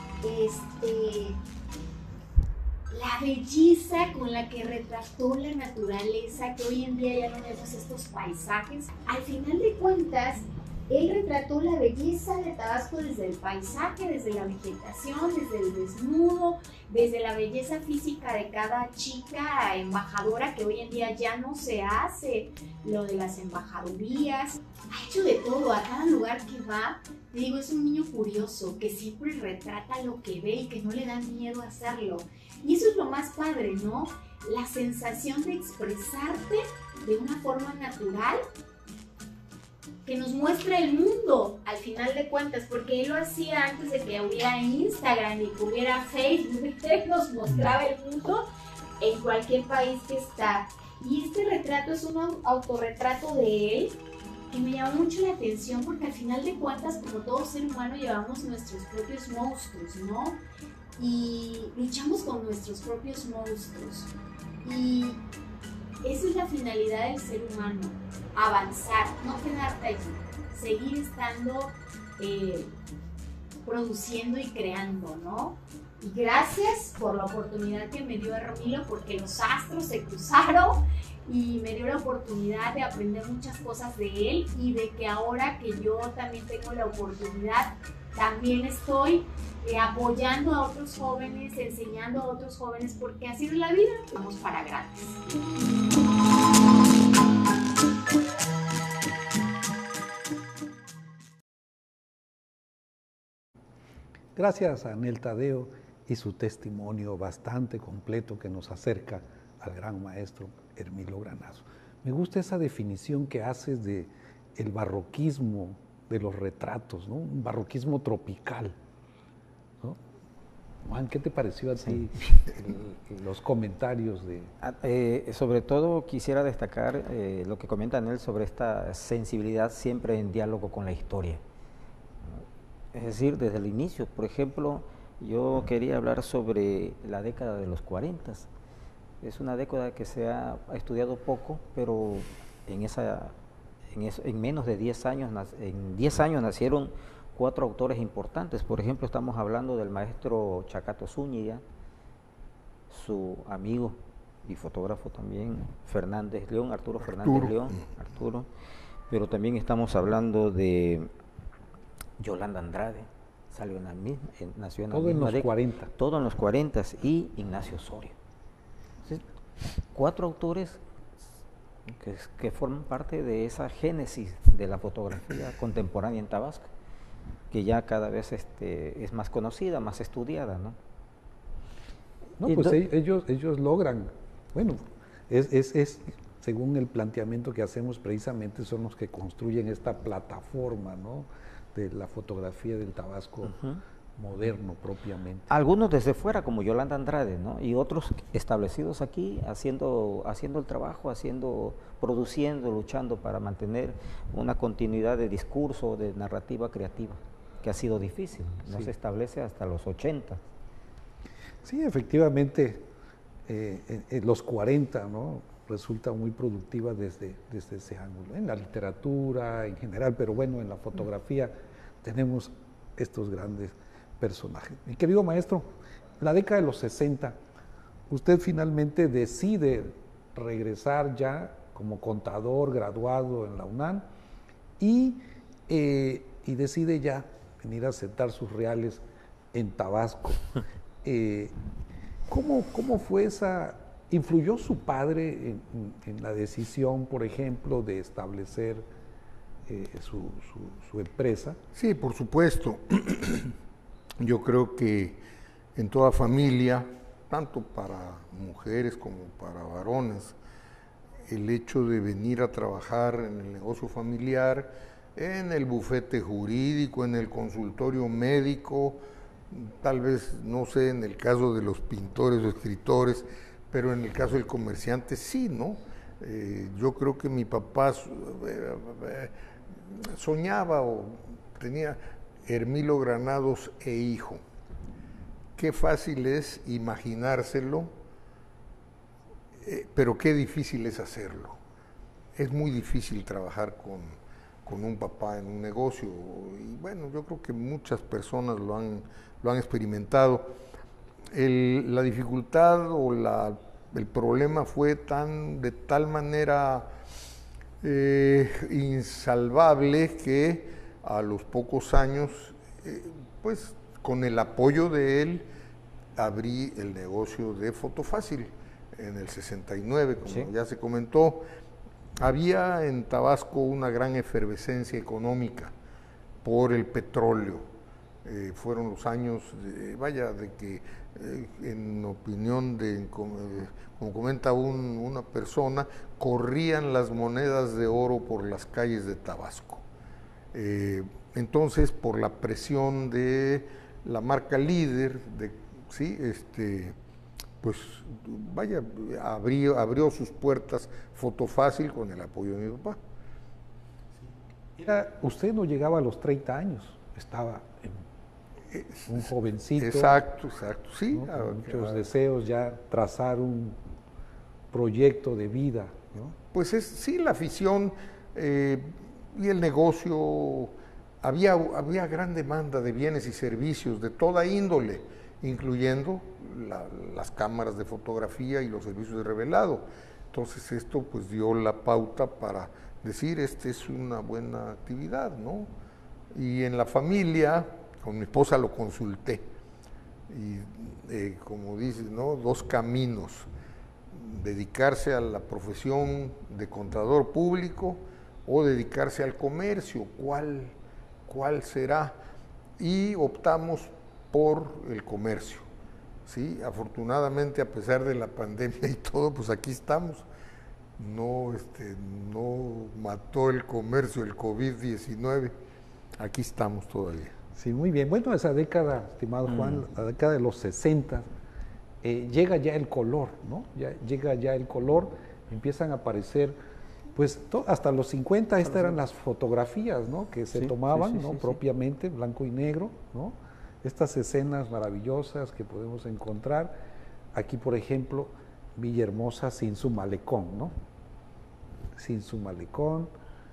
[SPEAKER 11] La belleza con la que retrató la naturaleza, que hoy en día ya no vemos estos paisajes. Al final de cuentas, él retrató la belleza de Tabasco desde el paisaje, desde la vegetación, desde el desnudo, desde la belleza física de cada chica embajadora, que hoy en día ya no se hace, lo de las embajadurías. Ha hecho de todo, a cada lugar que va. Te digo, es un niño curioso que siempre retrata lo que ve y que no le da miedo a hacerlo. Y eso es lo más padre, ¿no? La sensación de expresarte de una forma natural que nos muestra el mundo, al final de cuentas, porque él lo hacía antes de que hubiera Instagram y que hubiera Facebook. Él nos mostraba el mundo en cualquier país que está. Y este retrato es un autorretrato de él que me llamó mucho la atención, porque al final de cuentas, como todo ser humano, llevamos nuestros propios monstruos, ¿no? Y luchamos con nuestros propios monstruos. Y esa es la finalidad del ser humano, avanzar, no quedarte allí, seguir estando, produciendo y creando, ¿no? Y gracias por la oportunidad que me dio Hermilo, porque los astros se cruzaron y me dio la oportunidad de aprender muchas cosas de él, y de que ahora que yo también tengo la oportunidad, también estoy apoyando a otros jóvenes, enseñando a otros jóvenes, porque así es la vida, vamos para grandes.
[SPEAKER 3] Gracias a Anel Tadeo y su testimonio bastante completo que nos acerca al gran maestro Hermilo Granados. Me gusta esa definición que haces de el barroquismo de los retratos, ¿no? Un barroquismo tropical, ¿no? Juan, ¿qué te pareció a ti los comentarios de...?
[SPEAKER 5] Sobre todo quisiera destacar lo que comenta Anel sobre esta sensibilidad siempre en diálogo con la historia. Es decir, desde el inicio, por ejemplo, yo quería hablar sobre la década de los 40. Es una década que se ha estudiado poco, pero en menos de 10 años, en 10 años nacieron 4 autores importantes. Por ejemplo, estamos hablando del maestro Chacato Zúñiga, su amigo y fotógrafo también, Fernández León, Arturo Fernández León, pero también estamos hablando de Yolanda Andrade, nació en la misma década, todo en los 40, y Ignacio Osorio. Entonces, 4 autores que forman parte de esa génesis de la fotografía contemporánea en Tabasco, que ya cada vez es más conocida, más estudiada, ¿no?
[SPEAKER 3] No, pues ellos logran, bueno, es según el planteamiento que hacemos, precisamente son los que construyen esta plataforma, ¿no?, de la fotografía del Tabasco moderno propiamente.
[SPEAKER 5] Algunos desde fuera, como Yolanda Andrade, ¿no?, y otros establecidos aquí, haciendo el trabajo, produciendo, luchando para mantener una continuidad de discurso, de narrativa creativa, que ha sido difícil, no se establece hasta los 80.
[SPEAKER 3] Sí, efectivamente, los 40, ¿no? Resulta muy productiva desde ese ángulo, en la literatura en general, pero bueno, en la fotografía tenemos estos grandes personajes. Mi querido maestro, en la década de los 60, usted finalmente decide regresar ya como contador graduado en la UNAM y decide ya venir a sentar sus reales en Tabasco. ¿Cómo fue esa? ¿Influyó su padre en la decisión, por ejemplo, de establecer su empresa?
[SPEAKER 4] Sí, por supuesto. Yo creo que en toda familia, tanto para mujeres como para varones, el hecho de venir a trabajar en el negocio familiar, en el bufete jurídico, en el consultorio médico, tal vez, no sé, en el caso de los pintores o escritores, pero en el caso del comerciante sí, ¿no? Yo creo que mi papá soñaba o tenía Hermilo Granados e hijo. Qué fácil es imaginárselo, pero qué difícil es hacerlo. Es muy difícil trabajar con un papá en un negocio, y bueno, yo creo que muchas personas lo han experimentado. La dificultad o el problema fue de tal manera insalvable que a los pocos años, pues con el apoyo de él, abrí el negocio de Fotofácil en el 69, como sí, ya se comentó. Había en Tabasco una gran efervescencia económica por el petróleo. Fueron los años, de que, en opinión como comenta una persona, corrían las monedas de oro por las calles de Tabasco. Entonces, por la presión de la marca líder, ¿sí? Pues abrió sus puertas Fotofácil con el apoyo de mi papá.
[SPEAKER 3] Usted no llegaba a los 30 años, estaba un jovencito.
[SPEAKER 4] Exacto, sí.
[SPEAKER 3] ¿No? Muchos deseos, ya trazar un proyecto de vida, ¿no?
[SPEAKER 4] Pues sí, la afición y el negocio, había gran demanda de bienes y servicios de toda índole, incluyendo las cámaras de fotografía y los servicios de revelado. Entonces esto pues dio la pauta para decir, es una buena actividad, ¿no? Y en la familia, con mi esposa lo consulté, y como dices, ¿no? Dos caminos: dedicarse a la profesión de contador público o dedicarse al comercio, ¿cuál será? Y optamos por el comercio, ¿sí? Afortunadamente, a pesar de la pandemia y todo, pues aquí estamos. No mató el comercio el COVID-19, aquí estamos todavía.
[SPEAKER 3] Sí, muy bien. Bueno, esa década, estimado Juan, la década de los 60, llega ya el color, ¿no? Llega ya el color, empiezan a aparecer, pues hasta los 50, estas eran las fotografías, ¿no? Que se tomaban, ¿no? Propiamente, blanco y negro, ¿no? Estas escenas maravillosas que podemos encontrar. Aquí, por ejemplo, Villahermosa sin su malecón, ¿no? Sin su malecón.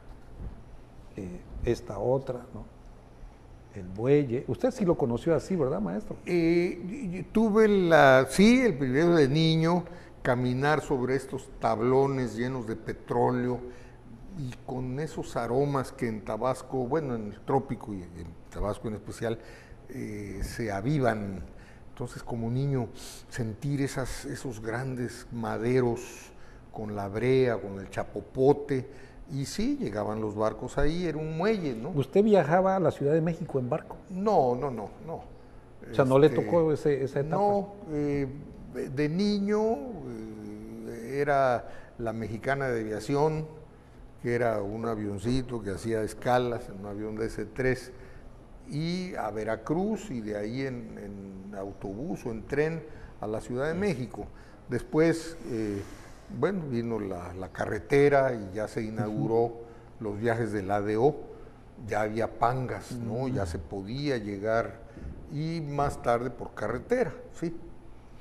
[SPEAKER 3] Esta otra, ¿no? El bueye. Usted sí lo conoció así, ¿verdad, maestro?
[SPEAKER 4] Tuve el privilegio de niño caminar sobre estos tablones llenos de petróleo y con esos aromas que en Tabasco, bueno, en el trópico y en Tabasco en especial, se avivan. Entonces, como niño, sentir esos grandes maderos con la brea, con el chapopote, y sí, llegaban los barcos ahí, era un muelle, ¿no?
[SPEAKER 3] ¿Usted viajaba a la Ciudad de México en barco?
[SPEAKER 4] No.
[SPEAKER 3] O sea, ¿no le tocó esa etapa?
[SPEAKER 4] No, de niño era la Mexicana de Aviación, que era un avioncito que hacía escalas, en un avión de DC-3, y a Veracruz, y de ahí en autobús o en tren a la Ciudad de México. Después, vino la carretera y ya se inauguró los viajes del ADO, ya había pangas, ¿no? Ya se podía llegar, y más tarde por carretera, sí.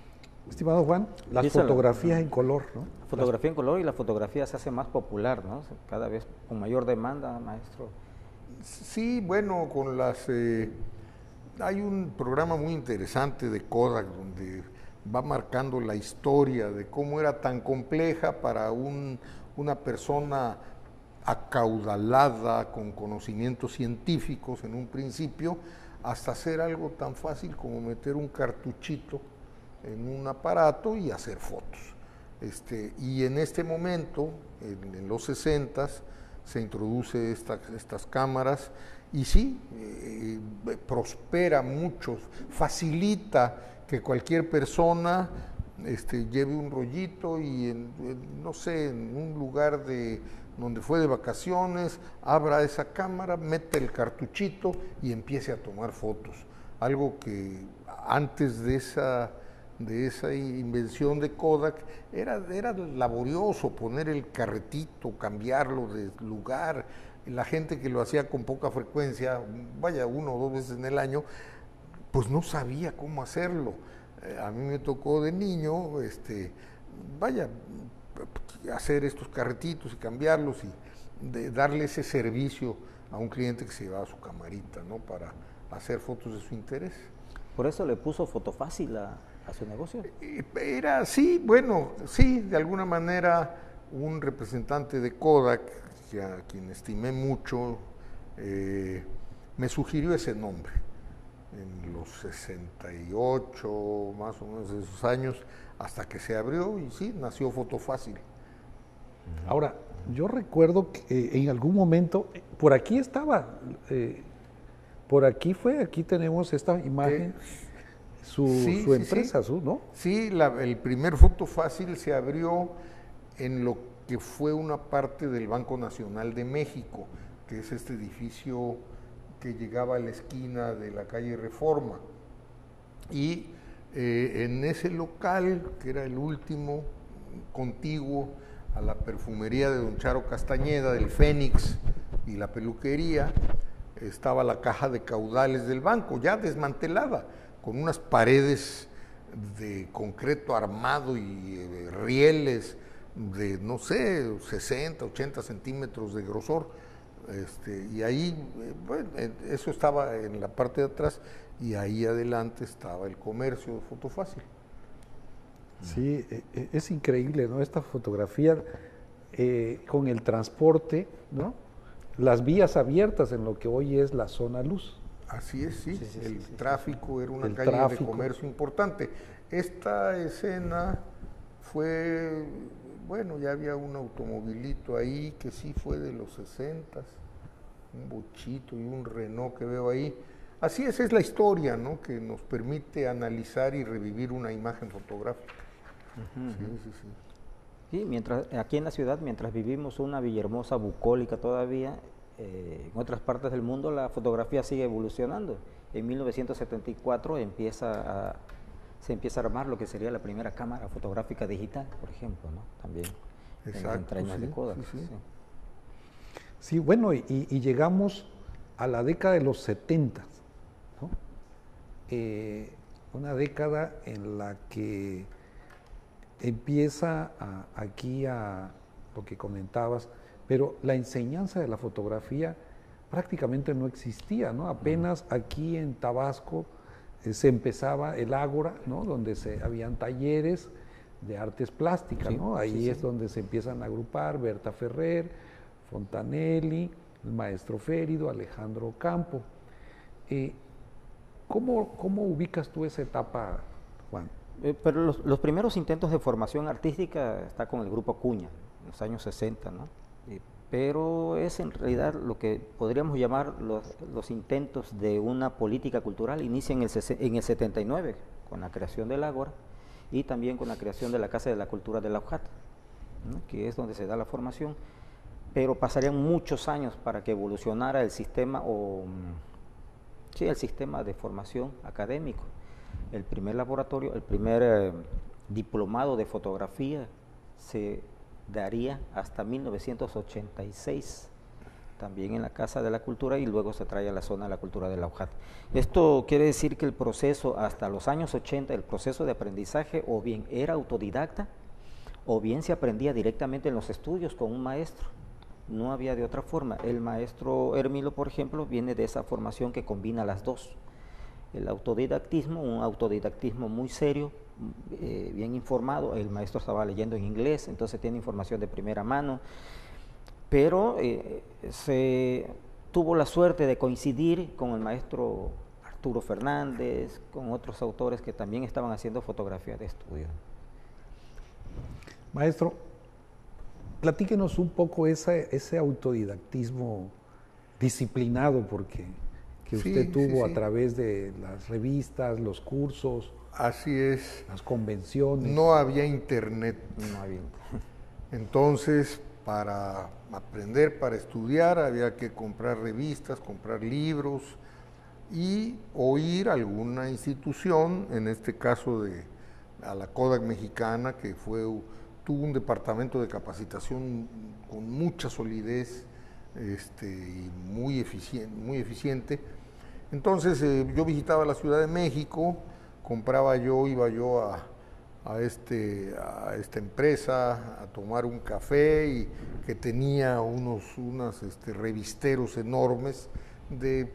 [SPEAKER 3] Estimado Juan, las
[SPEAKER 5] Dice
[SPEAKER 3] fotografías en color, ¿no?
[SPEAKER 5] Fotografía en color, y la fotografía se hace más popular, ¿no? Cada vez con mayor demanda, maestro.
[SPEAKER 4] Sí, bueno, con las... hay un programa muy interesante de Kodak donde va marcando la historia de cómo era tan compleja para una persona acaudalada con conocimientos científicos en un principio, hasta hacer algo tan fácil como meter un cartuchito en un aparato y hacer fotos. Y en este momento, en los 60s, se introduce estas cámaras y sí, prospera mucho, facilita que cualquier persona lleve un rollito y no sé, en un lugar donde fue de vacaciones, abra esa cámara, mete el cartuchito y empiece a tomar fotos. Algo que antes de esa invención de Kodak era laborioso poner el carretito, cambiarlo de lugar. La gente que lo hacía con poca frecuencia, vaya, 1 o 2 veces en el año, pues no sabía cómo hacerlo. A mí me tocó de niño, hacer estos carretitos y cambiarlos y darle ese servicio a un cliente que se llevaba su camarita, ¿no? Para hacer fotos de su interés.
[SPEAKER 5] ¿Por eso le puso Fotofácil a su negocio?
[SPEAKER 4] Era, sí, bueno, sí, de alguna manera un representante de Kodak, a quien estimé mucho, me sugirió ese nombre. En los 68, más o menos de esos años, hasta que se abrió y sí, nació Fotofácil.
[SPEAKER 3] Ahora, yo recuerdo que en algún momento, por aquí estaba, aquí tenemos esta imagen, su empresa,
[SPEAKER 4] sí.
[SPEAKER 3] ¿no?
[SPEAKER 4] Sí, el primer Fotofácil se abrió en lo que fue una parte del Banco Nacional de México, que es este edificio que llegaba a la esquina de la calle Reforma. Y en ese local, que era el último contiguo a la perfumería de don Charo Castañeda, del Fénix y la peluquería, estaba la caja de caudales del banco, ya desmantelada, con unas paredes de concreto armado y rieles de, no sé, 60, 80 centímetros de grosor. Y ahí, bueno, eso estaba en la parte de atrás, y ahí adelante estaba el comercio de Fotofácil.
[SPEAKER 3] Sí, es increíble, ¿no? Esta fotografía con el transporte, ¿no? Las vías abiertas en lo que hoy es la zona luz.
[SPEAKER 4] Así es, sí. El tráfico era una calle de comercio importante. Esta escena fue, bueno, ya había un automovilito ahí que sí fue de los 60s, un bochito y un Renault que veo ahí. Así es la historia, ¿no? Que nos permite analizar y revivir una imagen fotográfica.
[SPEAKER 5] Sí, mientras, aquí en la ciudad, mientras vivimos una Villahermosa bucólica todavía, en otras partes del mundo la fotografía sigue evolucionando. En 1974 se empieza a armar lo que sería la primera cámara fotográfica digital, por ejemplo, ¿no? También en las entrañas de Kodak.
[SPEAKER 3] Sí, bueno, y llegamos a la década de los 70, ¿no? Una década en la que empieza aquí a lo que comentabas, pero la enseñanza de la fotografía prácticamente no existía, ¿no? Apenas aquí en Tabasco se empezaba el Ágora, ¿no? Donde habían talleres de artes plásticas, ¿no? Ahí es donde se empiezan a agrupar Berta Ferrer, Fontanelli, el maestro Férido, Alejandro Campo. ¿Cómo ubicas tú esa etapa, Juan?
[SPEAKER 5] Pero los primeros intentos de formación artística está con el grupo Acuña, en los años 60, ¿no? Pero es en realidad lo que podríamos llamar los intentos de una política cultural. Inician en el 79 con la creación del Ágora y también con la creación de la Casa de la Cultura de la UJAT, ¿no? Que es donde se da la formación, pero pasarían muchos años para que evolucionara el sistema el sistema de formación académico. El primer laboratorio, el primer diplomado de fotografía se daría hasta 1986 también en la Casa de la Cultura, y luego se trae a la zona de la cultura de la UJAT. Esto quiere decir que el proceso hasta los años 80, el proceso de aprendizaje o bien era autodidacta o bien se aprendía directamente en los estudios con un maestro. No había de otra forma. El maestro Hermilo, por ejemplo, viene de esa formación que combina las dos. El autodidactismo, un autodidactismo muy serio, bien informado. El maestro estaba leyendo en inglés, entonces tiene información de primera mano, pero se tuvo la suerte de coincidir con el maestro Arturo Fernández, con otros autores que también estaban haciendo fotografía de estudio.
[SPEAKER 3] Maestro, platíquenos un poco ese autodidactismo disciplinado que usted tuvo a través de las revistas, los cursos.
[SPEAKER 4] Así es.
[SPEAKER 3] Las convenciones.
[SPEAKER 4] No había internet.
[SPEAKER 5] No había.
[SPEAKER 4] Entonces, para aprender, para estudiar, había que comprar revistas, comprar libros y o ir a alguna institución, en este caso a la Kodak Mexicana, que tuvo un departamento de capacitación con mucha solidez y muy eficiente. Entonces yo visitaba la Ciudad de México, iba yo a esta empresa a tomar un café, y que tenía unos revisteros enormes de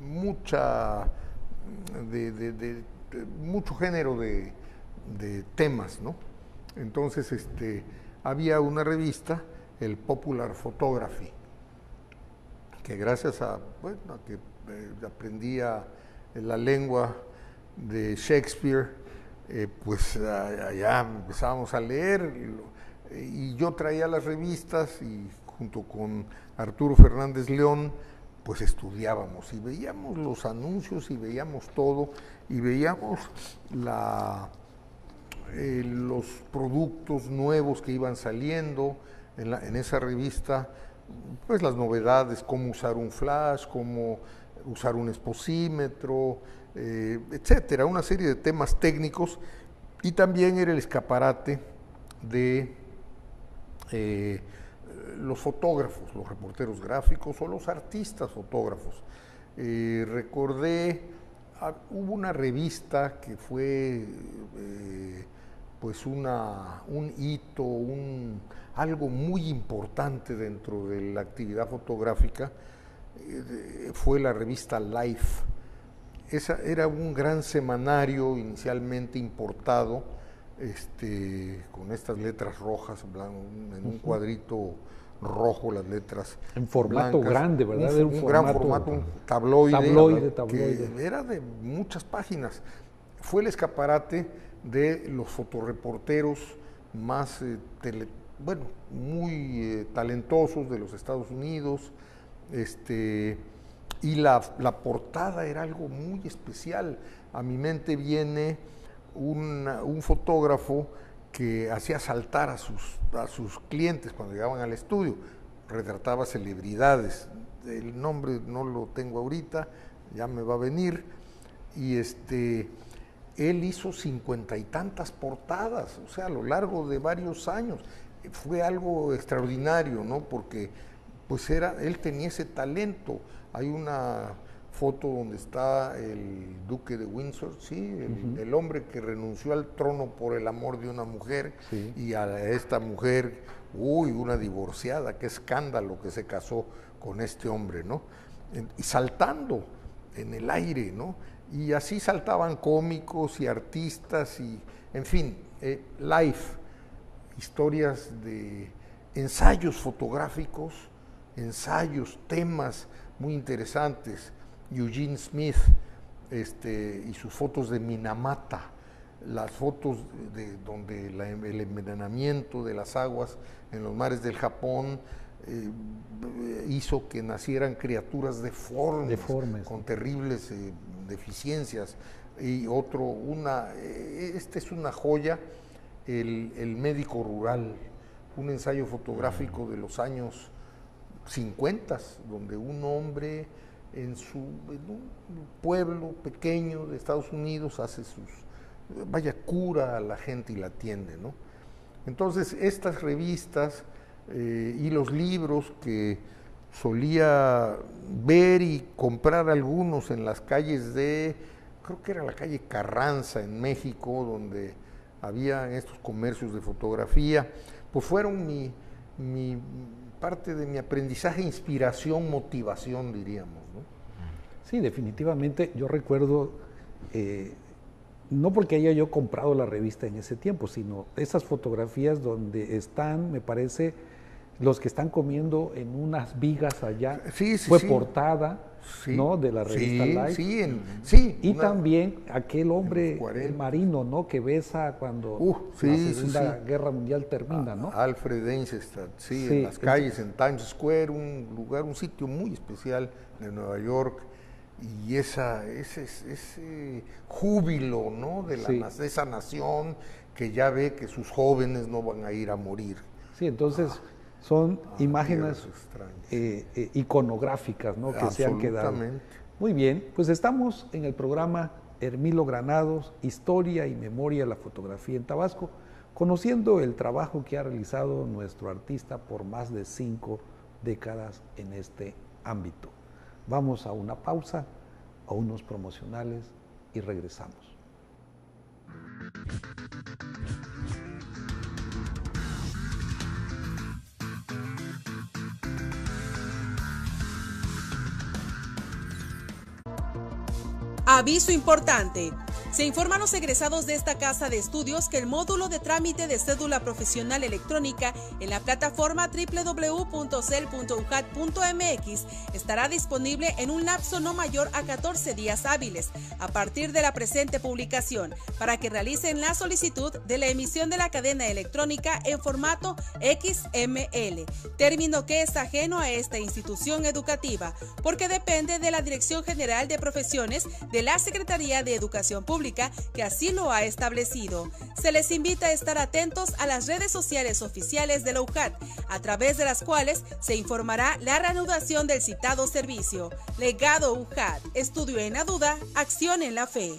[SPEAKER 4] mucho género de temas, ¿no? Entonces había una revista, el Popular Photography, que gracias a que aprendía la lengua de Shakespeare, pues allá empezábamos a leer, y yo traía las revistas y junto con Arturo Fernández León pues estudiábamos y veíamos los anuncios y veíamos todo, y veíamos los productos nuevos que iban saliendo en esa revista, pues las novedades, cómo usar un flash, cómo usar un exposímetro, etcétera, una serie de temas técnicos, y también era el escaparate de los fotógrafos, los reporteros gráficos o los artistas fotógrafos. Recordé, hubo una revista que fue pues un hito, algo muy importante dentro de la actividad fotográfica, fue la revista Life. Esa era un gran semanario inicialmente importado, con estas letras rojas, en un cuadrito rojo, las letras
[SPEAKER 3] en formato blancas, grande, ¿verdad?
[SPEAKER 4] Un gran formato, un tabloide, que era de muchas páginas. Fue el escaparate de los fotoreporteros más muy talentosos de los Estados Unidos, y la portada era algo muy especial. A mi mente viene un fotógrafo que hacía saltar a sus clientes cuando llegaban al estudio, retrataba celebridades, el nombre no lo tengo ahorita, ya me va a venir, y él hizo 50 y tantas portadas, o sea, a lo largo de varios años. Fue algo extraordinario, ¿no? Porque pues él tenía ese talento. Hay una foto donde está el duque de Windsor, ¿sí? El hombre que renunció al trono por el amor de una mujer, sí, y a esta mujer, una divorciada, qué escándalo que se casó con este hombre, ¿no? Y saltando en el aire, ¿no? Y así saltaban cómicos y artistas, y en fin, Life, historias de ensayos fotográficos, temas muy interesantes. Eugene Smith y sus fotos de Minamata, las fotos donde el envenenamiento de las aguas en los mares del Japón hizo que nacieran criaturas deformes con terribles deficiencias. Y esta es una joya, el médico rural, un ensayo fotográfico de los años 50, donde un hombre en un pueblo pequeño de Estados Unidos hace cura a la gente y la atiende, ¿no? Entonces, estas revistas y los libros que solía ver y comprar algunos en las calles de, creo que era la calle Carranza en México, donde había estos comercios de fotografía. Pues fueron mi parte de mi aprendizaje, inspiración, motivación, diríamos, ¿no?
[SPEAKER 3] Sí, definitivamente. Yo recuerdo, no porque haya yo comprado la revista en ese tiempo, sino esas fotografías donde están, me parece, los que están comiendo en unas vigas allá, fue portada, ¿no?, de la revista Life. Y también aquel hombre, el marino, ¿no?, que besa cuando la Segunda Guerra Mundial termina, ¿no?
[SPEAKER 4] Alfred Eisenstadt, en las calles, en Times Square, un lugar, un sitio muy especial de Nueva York, y ese júbilo, ¿no?, de esa nación que ya ve que sus jóvenes no van a ir a morir.
[SPEAKER 3] Sí, entonces son imágenes iconográficas, ¿no?, que se han quedado. Muy bien, pues estamos en el programa Hermilo Granados, Historia y Memoria de la Fotografía en Tabasco, conociendo el trabajo que ha realizado nuestro artista por más de 5 décadas en este ámbito. Vamos a una pausa, a unos promocionales y regresamos.
[SPEAKER 8] Aviso importante. Se informan los egresados de esta casa de estudios que el módulo de trámite de cédula profesional electrónica en la plataforma www.cel.ujat.mx estará disponible en un lapso no mayor a 14 días hábiles a partir de la presente publicación para que realicen la solicitud de la emisión de la cadena electrónica en formato XML, término que es ajeno a esta institución educativa porque depende de la Dirección General de Profesiones de la Secretaría de Educación Pública, que así lo ha establecido. Se les invita a estar atentos a las redes sociales oficiales de la UJAT, a través de las cuales se informará la reanudación del citado servicio. Legado UJAT, estudio en la duda, acción en la fe.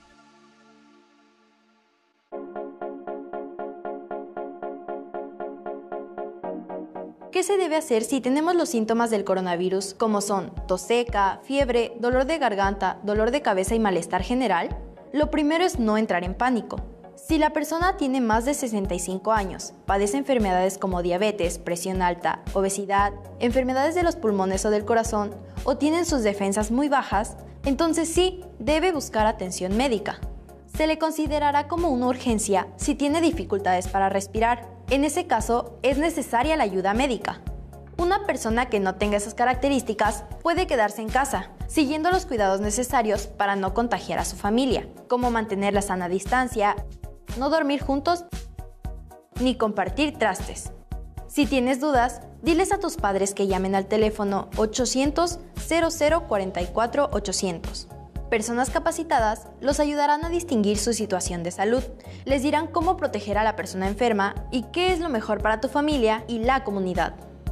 [SPEAKER 12] ¿Qué se debe hacer si tenemos los síntomas del coronavirus, como son tos seca, fiebre, dolor de garganta, dolor de cabeza y malestar general? Lo primero es no entrar en pánico. Si la persona tiene más de 65 años, padece enfermedades como diabetes, presión alta, obesidad, enfermedades de los pulmones o del corazón, o tienen sus defensas muy bajas, entonces sí, debe buscar atención médica. Se le considerará como una urgencia si tiene dificultades para respirar. En ese caso, es necesaria la ayuda médica. Una persona que no tenga esas características puede quedarse en casa, siguiendo los cuidados necesarios para no contagiar a su familia, como mantener la sana distancia, no dormir juntos, ni compartir trastes. Si tienes dudas, diles a tus padres que llamen al teléfono 800-0044-800. Personas capacitadas los ayudarán a distinguir su situación de salud. Les dirán cómo proteger a la persona enferma y qué es lo mejor para tu familia y la comunidad.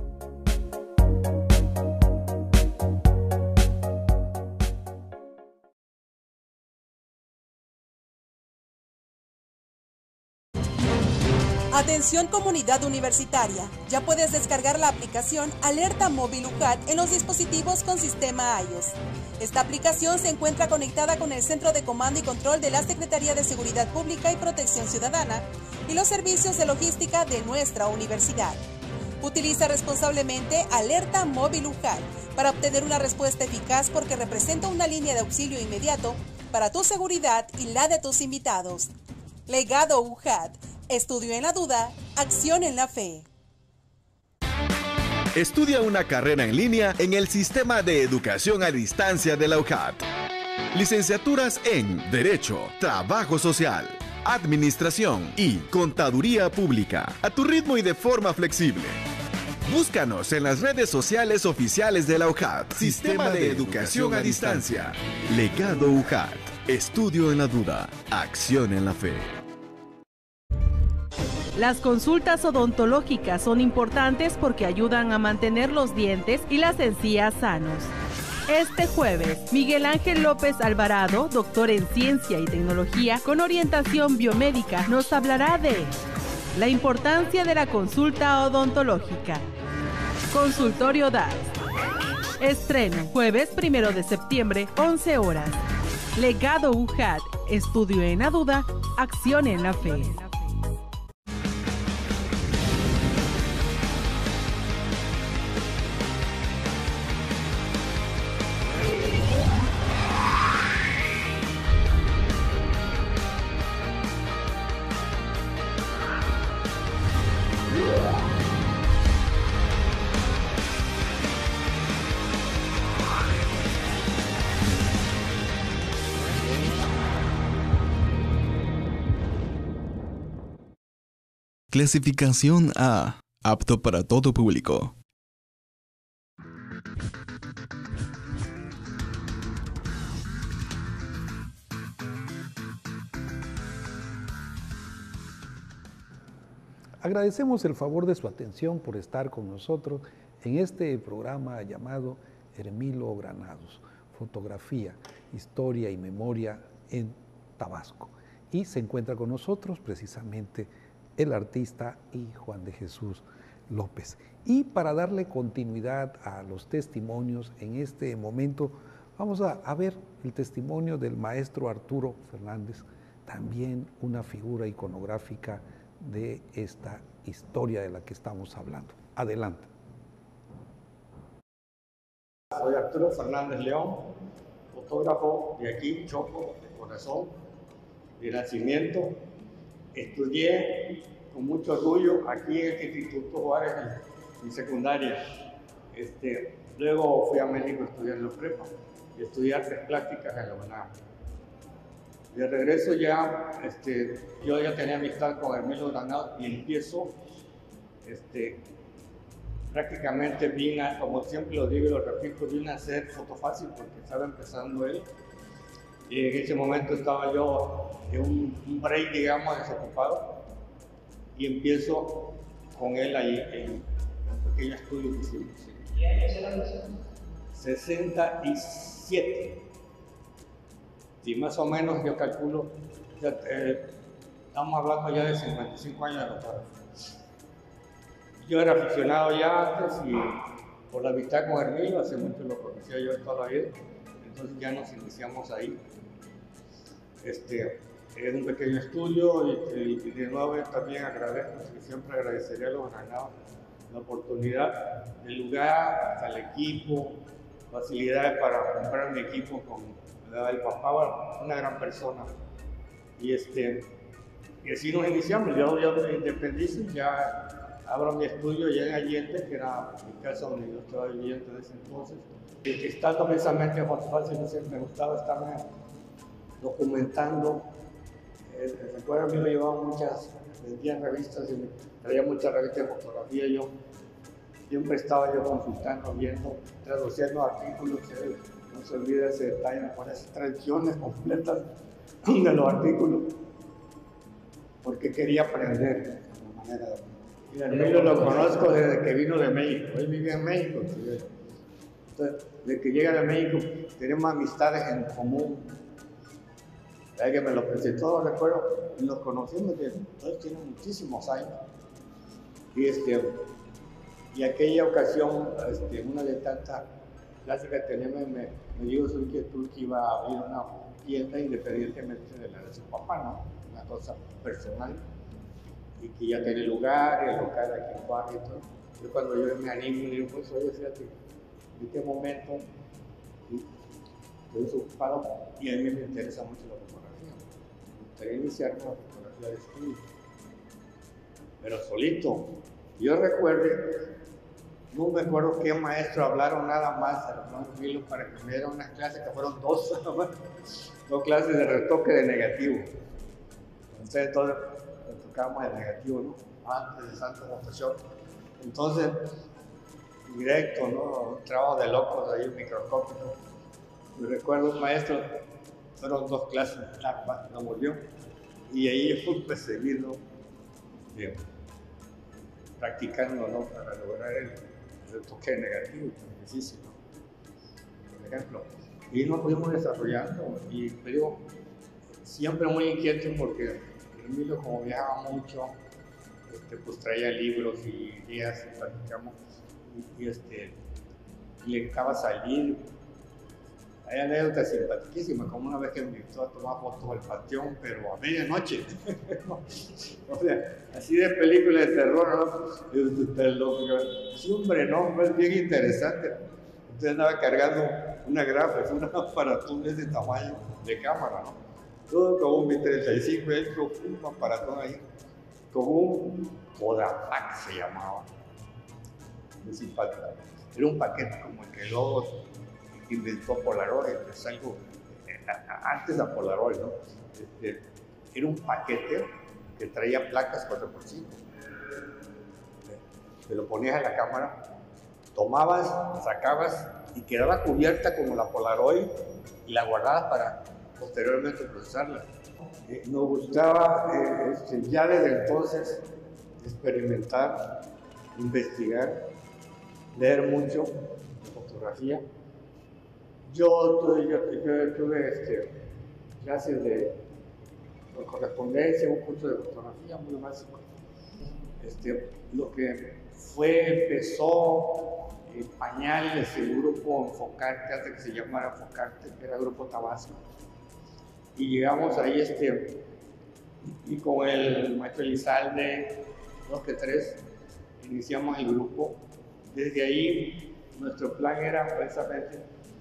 [SPEAKER 8] Atención comunidad universitaria, ya puedes descargar la aplicación Alerta Móvil UJAT en los dispositivos con sistema iOS. Esta aplicación se encuentra conectada con el Centro de Comando y Control de la Secretaría de Seguridad Pública y Protección Ciudadana y los servicios de logística de nuestra universidad. Utiliza responsablemente Alerta Móvil UJAT para obtener una respuesta eficaz porque representa una línea de auxilio inmediato para tu seguridad y la de tus invitados. Legado UJAT. Estudio en la duda, acción en la fe.
[SPEAKER 13] Estudia una carrera en línea en el Sistema de Educación a Distancia de la UJAT. Licenciaturas en Derecho, Trabajo Social, Administración y Contaduría Pública, a tu ritmo y de forma flexible. Búscanos en las redes sociales oficiales de la UJAT. Sistema de Educación a Distancia. Legado UJAT. Estudio en la duda, acción en la fe.
[SPEAKER 14] Las consultas odontológicas son importantes porque ayudan a mantener los dientes y las encías sanos. Este jueves, Miguel Ángel López Alvarado, doctor en Ciencia y Tecnología con orientación biomédica, nos hablará de la importancia de la consulta odontológica. Consultorio DAS, Estreno, jueves 1 de septiembre, 11 horas. Legado UJAT, estudio en la duda, acción en la fe.
[SPEAKER 1] Clasificación A. Apto para todo público.
[SPEAKER 3] Agradecemos el favor de su atención por estar con nosotros en este programa llamado Hermilo Granados, fotografía, historia y memoria en Tabasco. Y se encuentra con nosotros precisamente el artista y Juan de Jesús López. Y para darle continuidad a los testimonios en este momento, vamos a ver el testimonio del maestro Arturo Fernández, también una figura iconográfica de esta historia de la que estamos hablando. Adelante.
[SPEAKER 15] Soy Arturo Fernández León, fotógrafo de aquí, Choco, de corazón, de nacimiento. Estudié con mucho orgullo aquí en el Instituto Juárez en secundaria. Luego fui a México a estudiar la prepa y estudié artes plásticas en la UNAM. De regreso ya, yo ya tenía amistad con Hermilo Granados y empiezo, prácticamente vine, como siempre lo digo y lo repito, vine a hacer foto fácil porque estaba empezando él. Y en ese momento estaba yo en un break, digamos, desocupado, y empiezo con él ahí en un pequeño estudio que hicimos. ¿Qué años eran esos? 67. Y más o menos yo calculo, estamos hablando ya de 55 años de fotografía. Yo era aficionado ya antes y por la amistad con Hermilo, hace mucho lo conocía yo toda la vida, entonces ya nos iniciamos ahí. En un pequeño estudio y de nuevo también agradezco, y siempre agradecería a los Granados la oportunidad, el lugar, hasta el equipo, facilidades para comprar mi equipo con el papá, una gran persona. Y así nos iniciamos. Yo me independizo, ya abro mi estudio ya en Allende, que era mi casa donde yo estaba viviendo en ese entonces. Y que estando precisamente en Foto Fácil, me gustaba estarme documentando. Recuerdo, a mí me llevaban vendían revistas y traía muchas revistas de fotografía. Yo siempre estaba consultando, viendo, traduciendo artículos. No se olvide ese detalle, con esas traducciones completas de los artículos, porque quería aprender de alguna manera. Y Hermilo lo conozco desde que vino de México. Él vivía en México. Entonces, desde que llega de México, tenemos amistades en común. Que me lo presentó, recuerdo, y nos conocimos desde entonces, tiene muchísimos años. Y aquella ocasión, una de tantas clásicas que tenía, me dio su inquietud que iba a abrir una tienda independientemente de la de su papá, ¿no? Una cosa personal, y que ya tenía lugar, el local aquí en Juárez y todo. Yo cuando yo me animo y digo, pues oye, fíjate, en este momento estoy desocupado y a mí me interesa mucho la fotografía. Me gustaría iniciar con la fotografía de estudio, pero solito. Yo recuerdo, no me acuerdo qué maestro hablaron nada más, hermano Hermilo, para que me dieran unas clases que fueron dos clases de retoque de negativo. Entonces, tocábamos el negativo, ¿no? Antes de Santa Votación. Entonces, directo, ¿no? Un trabajo de locos ahí, microscópico. Me recuerdo un maestro, fueron dos clases, no volvió, y ahí yo empecé a seguirlo, practicando, ¿no? Para lograr el toque negativo, tan difícil, ¿no? Por ejemplo. Y nos fuimos desarrollando, y digo, siempre muy inquieto porque Hermilo, como viajaba mucho, pues traía libros y guías y practicamos. Y y le gustaba salir. Hay anécdotas simpaticísimas, como una vez que me invitó a tomar fotos del panteón, pero a medianoche. O sea, así de películas de terror, ¿no? Sí, hombre, no, es bien interesante. Entonces andaba cargando una gráfica, una aparatón de ese tamaño de cámara, ¿no? Todo con un Mi-35, hecho un aparatón ahí, con un Kodak se llamaba. Muy simpático. Era un paquete como el que luego inventó Polaroid, es algo antes de Polaroid, ¿no? Era un paquete que traía placas 4x5. Te lo ponías en la cámara, tomabas, sacabas y quedaba cubierta como la Polaroid y la guardabas para posteriormente procesarla. Nos gustaba ya desde entonces experimentar, investigar, leer mucho de fotografía. Yo tuve clases de correspondencia, un curso de fotografía muy básico. Lo que empezó en pañales el grupo Enfocarte, antes que se llamara Enfocarte, que era el grupo Tabasco. Y llegamos ahí, y con el maestro Elizalde, 2 que 3, iniciamos el grupo. Desde ahí, nuestro plan era precisamente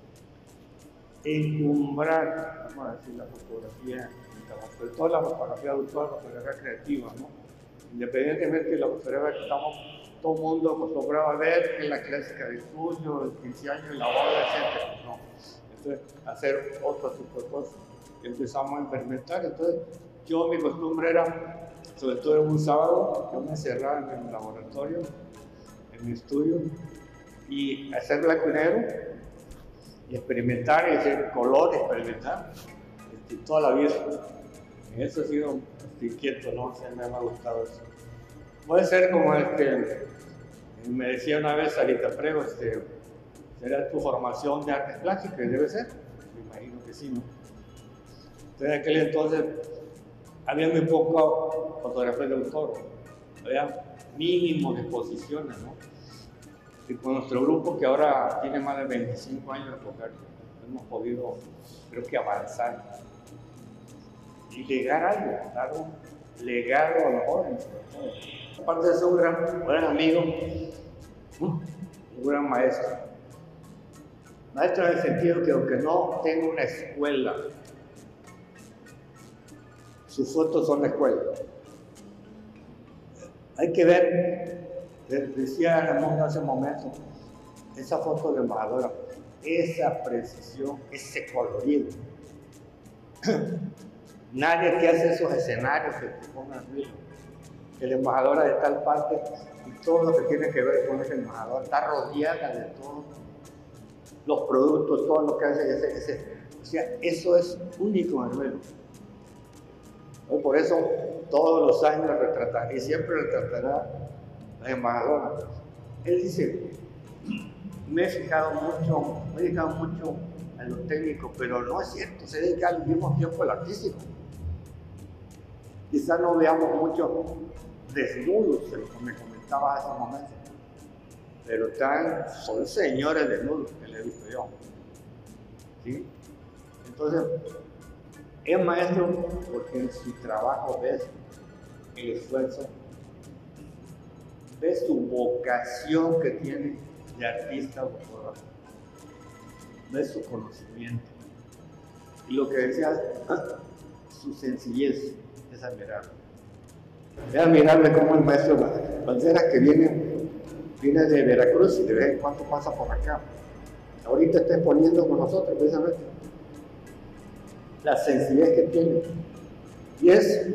[SPEAKER 15] encumbrar, vamos a decir, la fotografía, sobre todo la fotografía autor, la fotografía creativa, ¿no? Independientemente de la fotografía que estamos todo el mundo acostumbrado a ver, que es la clásica de estudio, el 15 años, la boda, etc. No. Entonces, hacer otro tipo de cosas. Empezamos a experimentar. Entonces, mi costumbre era, sobre todo en un sábado, yo me encerraba en mi laboratorio, en mi estudio, y hacer blanco y negro, y experimentar, y hacer color, experimentar, toda la vida. En eso he sido inquieto, ¿no? Me ha gustado eso. Puede ser como me decía una vez Sarita Prego, ¿será tu formación de artes plásticas? Debe ser, me imagino que sí, ¿no? Entonces, en aquel entonces había muy poco fotografía de autor, había mínimos de exposiciones, ¿no? Y con nuestro grupo, que ahora tiene más de 25 años de fotógrafo, hemos podido, creo que, avanzar y legar algo, dar un legado a los jóvenes. Aparte de ser un gran amigo, un gran maestro. Maestro en el sentido que, aunque no tenga una escuela, sus fotos son la escuela. Hay que ver, decía Ramón hace un momento, esa foto de embajadora, esa precisión, ese colorido. Nadie que hace esos escenarios que te pongan ruido. Que la embajadora de tal parte y todo lo que tiene que ver con esa embajadora está rodeada de todos los productos, todo lo que hace o sea, eso es único en Herbelo. Por eso todos los años retratará y siempre retratará la embajadora. Él dice, me he fijado mucho en lo técnico, pero no es cierto, se dedica al mismo tiempo al artístico. Quizás no veamos mucho desnudos, de lo que me comentaba hace un momento, pero son señores desnudos que le he visto yo. ¿Sí? Entonces, es maestro porque en su trabajo ves el esfuerzo, ves su vocación que tiene de artista o fotógrafo, ves su conocimiento. Y lo que decías, su sencillez es admirable. Es admirable cómo el maestro Banderas, que viene de Veracruz y de vez en cuando pasa por acá. Ahorita está exponiendo con nosotros precisamente la sencillez que tiene. Y es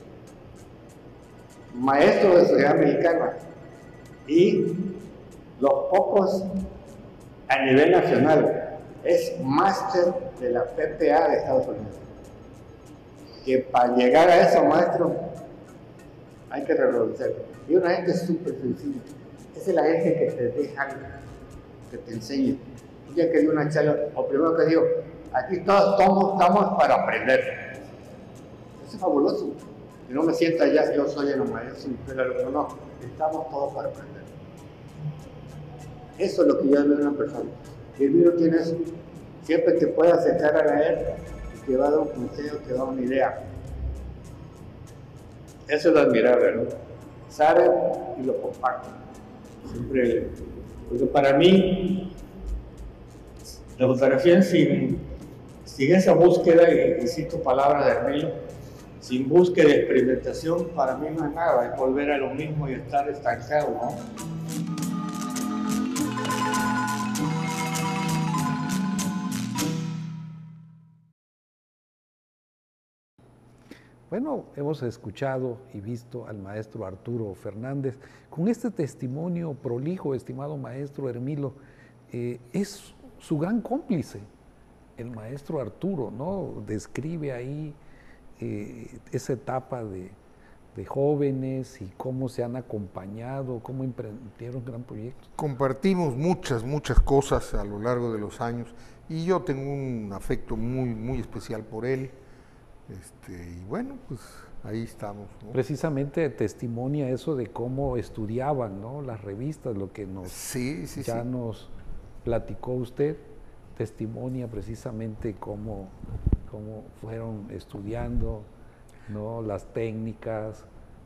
[SPEAKER 15] maestro de sociedad mexicana y los pocos a nivel nacional es máster de la PPA de Estados Unidos. Que para llegar a eso, maestro, hay que reconocerlo. Y una gente súper sencilla. Esa es la gente que te deja, que te enseña. Un día que di una charla, lo primero que digo, aquí todos estamos para aprender. Eso es fabuloso. Y no me sienta ya, yo soy el maestro, el alumno, no. Estamos todos para aprender. Eso es lo que yo veo en una persona. Hermilo siempre te puede acercar a leer, te va a dar un consejo, te va a dar una idea. Eso es lo admirable, ¿no? Sabe y lo comparte. Siempre, porque para mí, la fotografía sin esa búsqueda, y cito palabras de Hermilo, sin búsqueda de experimentación, para mí no es nada, es volver a lo mismo y estar estancado, ¿no?
[SPEAKER 3] Bueno, hemos escuchado y visto al maestro Arturo Fernández con este testimonio prolijo, estimado maestro Hermilo. Es su gran cómplice, el maestro Arturo, ¿no? Describe ahí esa etapa de jóvenes y cómo se han acompañado, cómo emprendieron gran proyecto.
[SPEAKER 4] Compartimos muchas cosas a lo largo de los años y yo tengo un afecto muy especial por él. Y bueno, pues ahí estamos, ¿no?
[SPEAKER 3] Precisamente testimonia eso de cómo estudiaban, ¿no? Las revistas, lo que nos nos platicó usted, testimonia precisamente cómo fueron estudiando, ¿no? Las técnicas,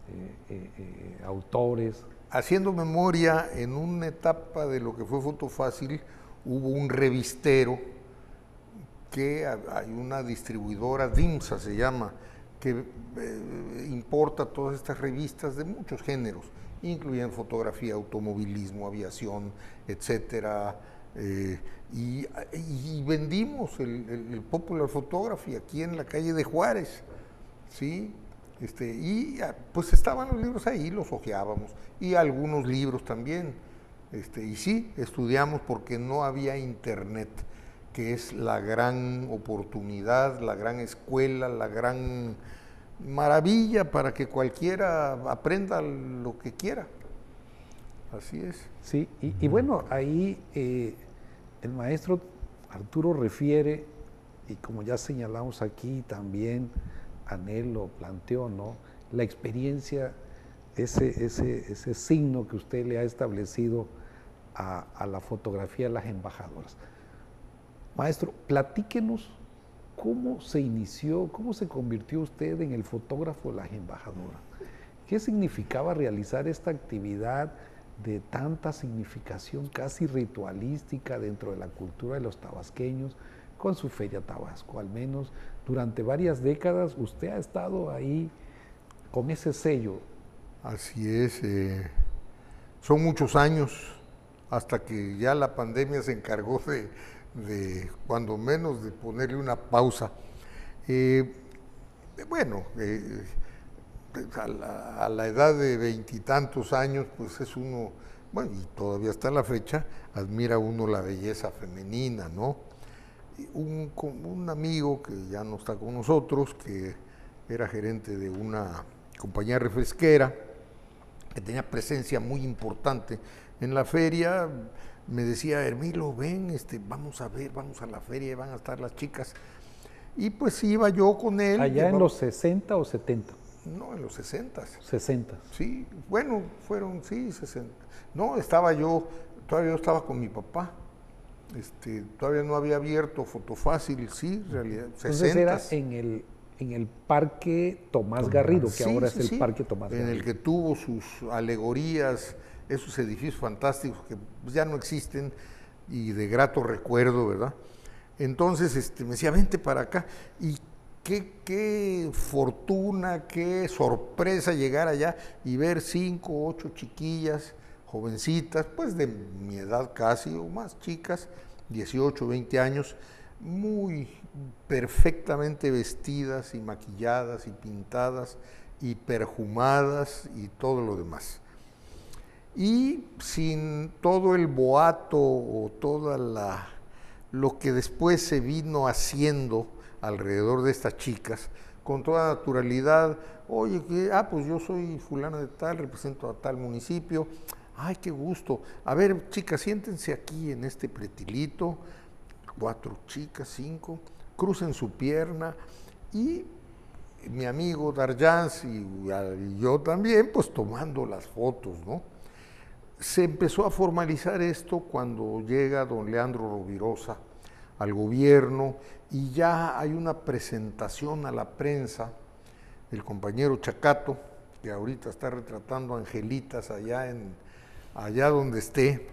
[SPEAKER 3] autores.
[SPEAKER 4] Haciendo memoria, en una etapa de lo que fue Foto Fácil, hubo un revistero que hay una distribuidora, DIMSA se llama, que importa todas estas revistas de muchos géneros, incluyen fotografía, automovilismo, aviación, etcétera, y vendimos el Popular Photography aquí en la calle de Juárez, ¿sí? Y pues estaban los libros ahí, los hojeábamos, y algunos libros también, y sí, estudiamos porque no había internet, que es la gran oportunidad, la gran escuela, la gran maravilla para que cualquiera aprenda lo que quiera. Así es.
[SPEAKER 3] Sí, y bueno, ahí el maestro Arturo refiere, y como ya señalamos aquí también, Anel lo planteó, ¿no? La experiencia, ese signo que usted le ha establecido a la fotografía de las embajadoras. Maestro, platíquenos cómo se inició, cómo se convirtió usted en el fotógrafo de las embajadoras. ¿Qué significaba realizar esta actividad de tanta significación casi ritualística dentro de la cultura de los tabasqueños con su Feria Tabasco? Al menos durante varias décadas usted ha estado ahí con ese sello.
[SPEAKER 4] Así es, son muchos años hasta que ya la pandemia se encargó de cuando menos de ponerle una pausa. A la edad de 20 y tantos años, pues es uno, bueno, y todavía hasta la fecha, admira uno la belleza femenina, ¿no? Un amigo que ya no está con nosotros, que era gerente de una compañía refresquera, que tenía presencia muy importante en la feria, me decía, Hermilo, ven, vamos a ver, vamos a la feria, van a estar las chicas. Y pues iba yo con él.
[SPEAKER 3] ¿Allá en los 60 o 70?
[SPEAKER 4] No, en los 60.
[SPEAKER 3] 60.
[SPEAKER 4] Sí, bueno, fueron, sí, 60. No, todavía yo estaba con mi papá. Todavía no había abierto Foto Fácil, sí, en realidad.
[SPEAKER 3] Entonces era en el Parque Tomás Garrido, que ahora es el Parque Tomás Garrido.
[SPEAKER 4] En el que tuvo sus alegorías, esos edificios fantásticos que ya no existen y de grato recuerdo, ¿verdad? Entonces me decía, vente para acá. Y qué fortuna, qué sorpresa llegar allá y ver 5 o 8 chiquillas, jovencitas, pues de mi edad casi o más chicas, 18, 20 años, muy perfectamente vestidas y maquilladas y pintadas y perfumadas y todo lo demás. Y sin todo el boato o toda lo que después se vino haciendo alrededor de estas chicas, con toda naturalidad, oye, pues yo soy fulana de tal, represento a tal municipio, ay, qué gusto, a ver, chicas, siéntense aquí en este pretilito, 4 chicas, 5, crucen su pierna, y mi amigo Darjans y yo también, pues tomando las fotos, ¿no? se empezó a formalizar esto cuando llega don Leandro Rovirosa al gobierno y ya hay una presentación a la prensa del compañero Chacato, que ahorita está retratando angelitas allá donde esté,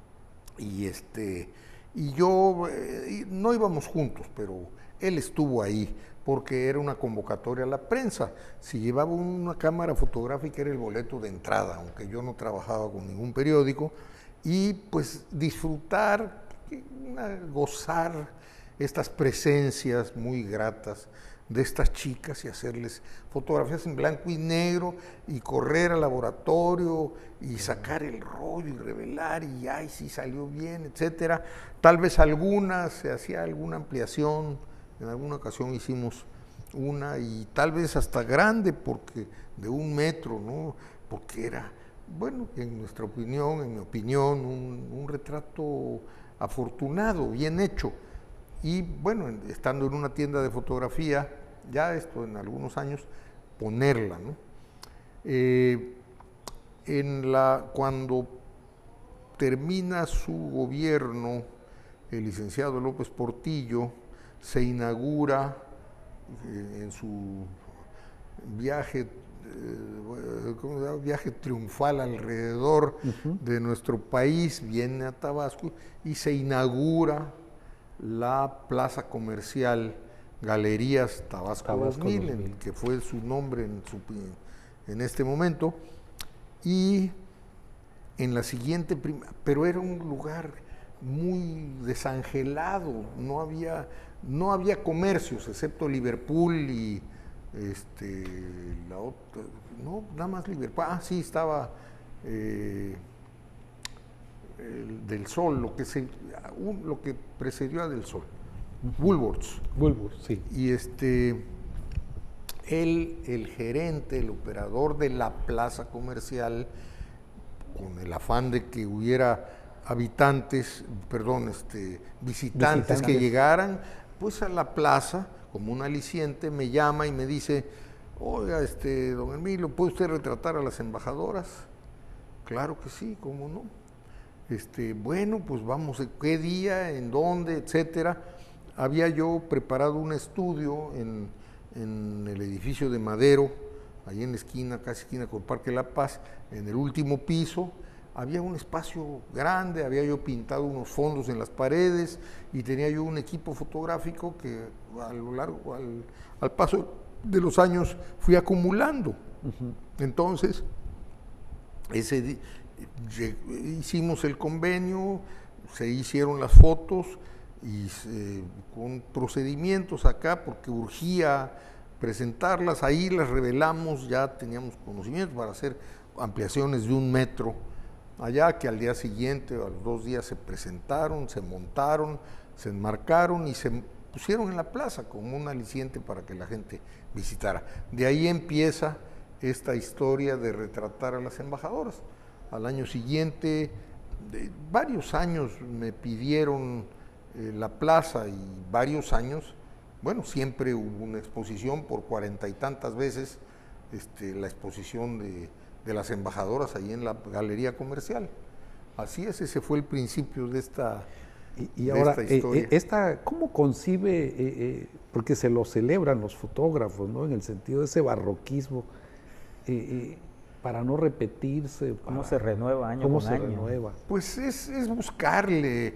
[SPEAKER 4] y yo no íbamos juntos, pero él estuvo ahí porque era una convocatoria a la prensa. Si llevaba una cámara fotográfica era el boleto de entrada, aunque yo no trabajaba con ningún periódico, y pues disfrutar, gozar estas presencias muy gratas de estas chicas y hacerles fotografías en blanco y negro y correr al laboratorio y sacar el rollo y revelar y ay, sí salió bien, etcétera. Tal vez se hacía alguna ampliación, en alguna ocasión hicimos una y tal vez hasta grande porque de 1 metro, ¿no? Porque era, bueno, en nuestra opinión, en mi opinión, un retrato afortunado, bien hecho. Y bueno, estando en una tienda de fotografía, ya esto en algunos años, ponerla, ¿no? Cuando termina su gobierno, el licenciado López Portillo se inaugura en su viaje, viaje triunfal alrededor de nuestro país, viene a Tabasco y se inaugura la plaza comercial Galerías Tabasco 2000, que fue su nombre en este momento, y en la siguiente, pero era un lugar muy desangelado, no había comercios, excepto Liverpool y la otra, no, nada más Liverpool, sí estaba el Del Sol, lo que precedió a Del Sol. Woolworths,
[SPEAKER 3] sí.
[SPEAKER 4] Y el gerente, el operador de la plaza comercial, con el afán de que hubiera visitantes que llegaran, pues a la plaza, como un aliciente, me llama y me dice, oiga, don Emilio, ¿puede usted retratar a las embajadoras? Claro que sí, ¿cómo no? Bueno, pues vamos, ¿qué día? ¿En dónde? Etcétera. Había yo preparado un estudio en el edificio de Madero, ahí en la esquina, casi esquina con Parque La Paz, en el último piso. Había un espacio grande, había yo pintado unos fondos en las paredes y tenía yo un equipo fotográfico que a lo largo, al paso de los años fui acumulando. Entonces, hicimos el convenio, se hicieron las fotos y con procedimientos acá porque urgía presentarlas, ahí las revelamos, ya teníamos conocimiento para hacer ampliaciones de 1 metro allá, que al día siguiente o a los 2 días se presentaron, se montaron, se enmarcaron y se pusieron en la plaza como un aliciente para que la gente visitara. De ahí empieza esta historia de retratar a las embajadoras. Al año siguiente, varios años me pidieron la plaza y varios años, bueno, siempre hubo una exposición por 40 y tantas veces, la exposición de las embajadoras ahí en la galería comercial. Así es, ese fue el principio de esta
[SPEAKER 3] Y ahora,
[SPEAKER 4] historia.
[SPEAKER 3] ¿Cómo concibe, porque se lo celebran los fotógrafos, ¿no? En el sentido de ese barroquismo, para no repetirse?
[SPEAKER 5] ¿Cómo se renueva año con año?
[SPEAKER 3] Renueva?
[SPEAKER 4] Pues es buscarle.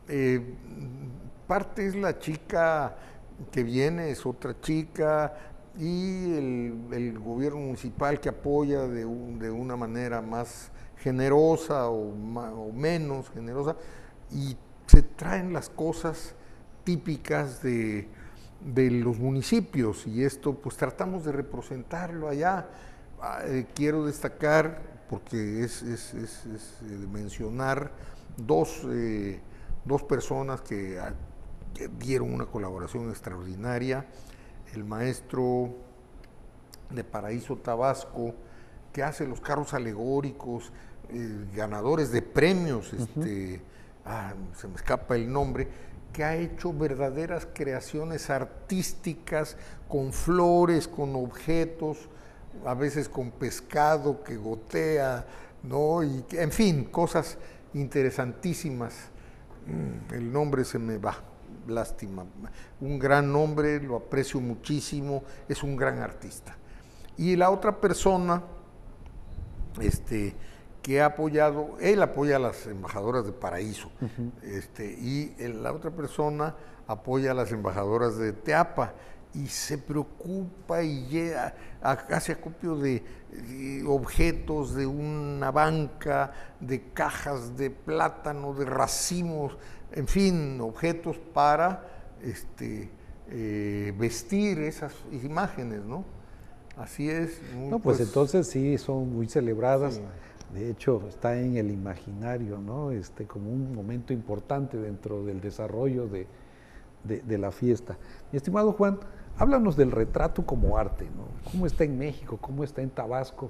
[SPEAKER 4] Parte es la chica que viene, es otra chica, y el gobierno municipal que apoya de una manera más generosa o menos generosa, y se traen las cosas típicas de los municipios, y esto pues tratamos de representarlo allá. Quiero destacar, porque es mencionar dos personas que dieron una colaboración extraordinaria. El maestro de Paraíso Tabasco, que hace los carros alegóricos, ganadores de premios, se me escapa el nombre, que ha hecho verdaderas creaciones artísticas con flores, con objetos, a veces con pescado que gotea, ¿no? Y en fin, cosas interesantísimas. El nombre se me va, lástima. Un gran nombre, lo aprecio muchísimo, es un gran artista. Y la otra persona que ha apoyado, él apoya a las embajadoras de Paraíso, y la otra persona apoya a las embajadoras de Teapa, y se preocupa y hace acopio de objetos, de una banca, de cajas de plátano, de racimos, en fin, objetos para vestir esas imágenes, ¿no? Así es.
[SPEAKER 3] No, pues entonces sí, son muy celebradas. Sí. De hecho, está en el imaginario, ¿no? Como un momento importante dentro del desarrollo de la fiesta. Mi estimado Juan, háblanos del retrato como arte, ¿no? ¿Cómo está en México? ¿Cómo está en Tabasco?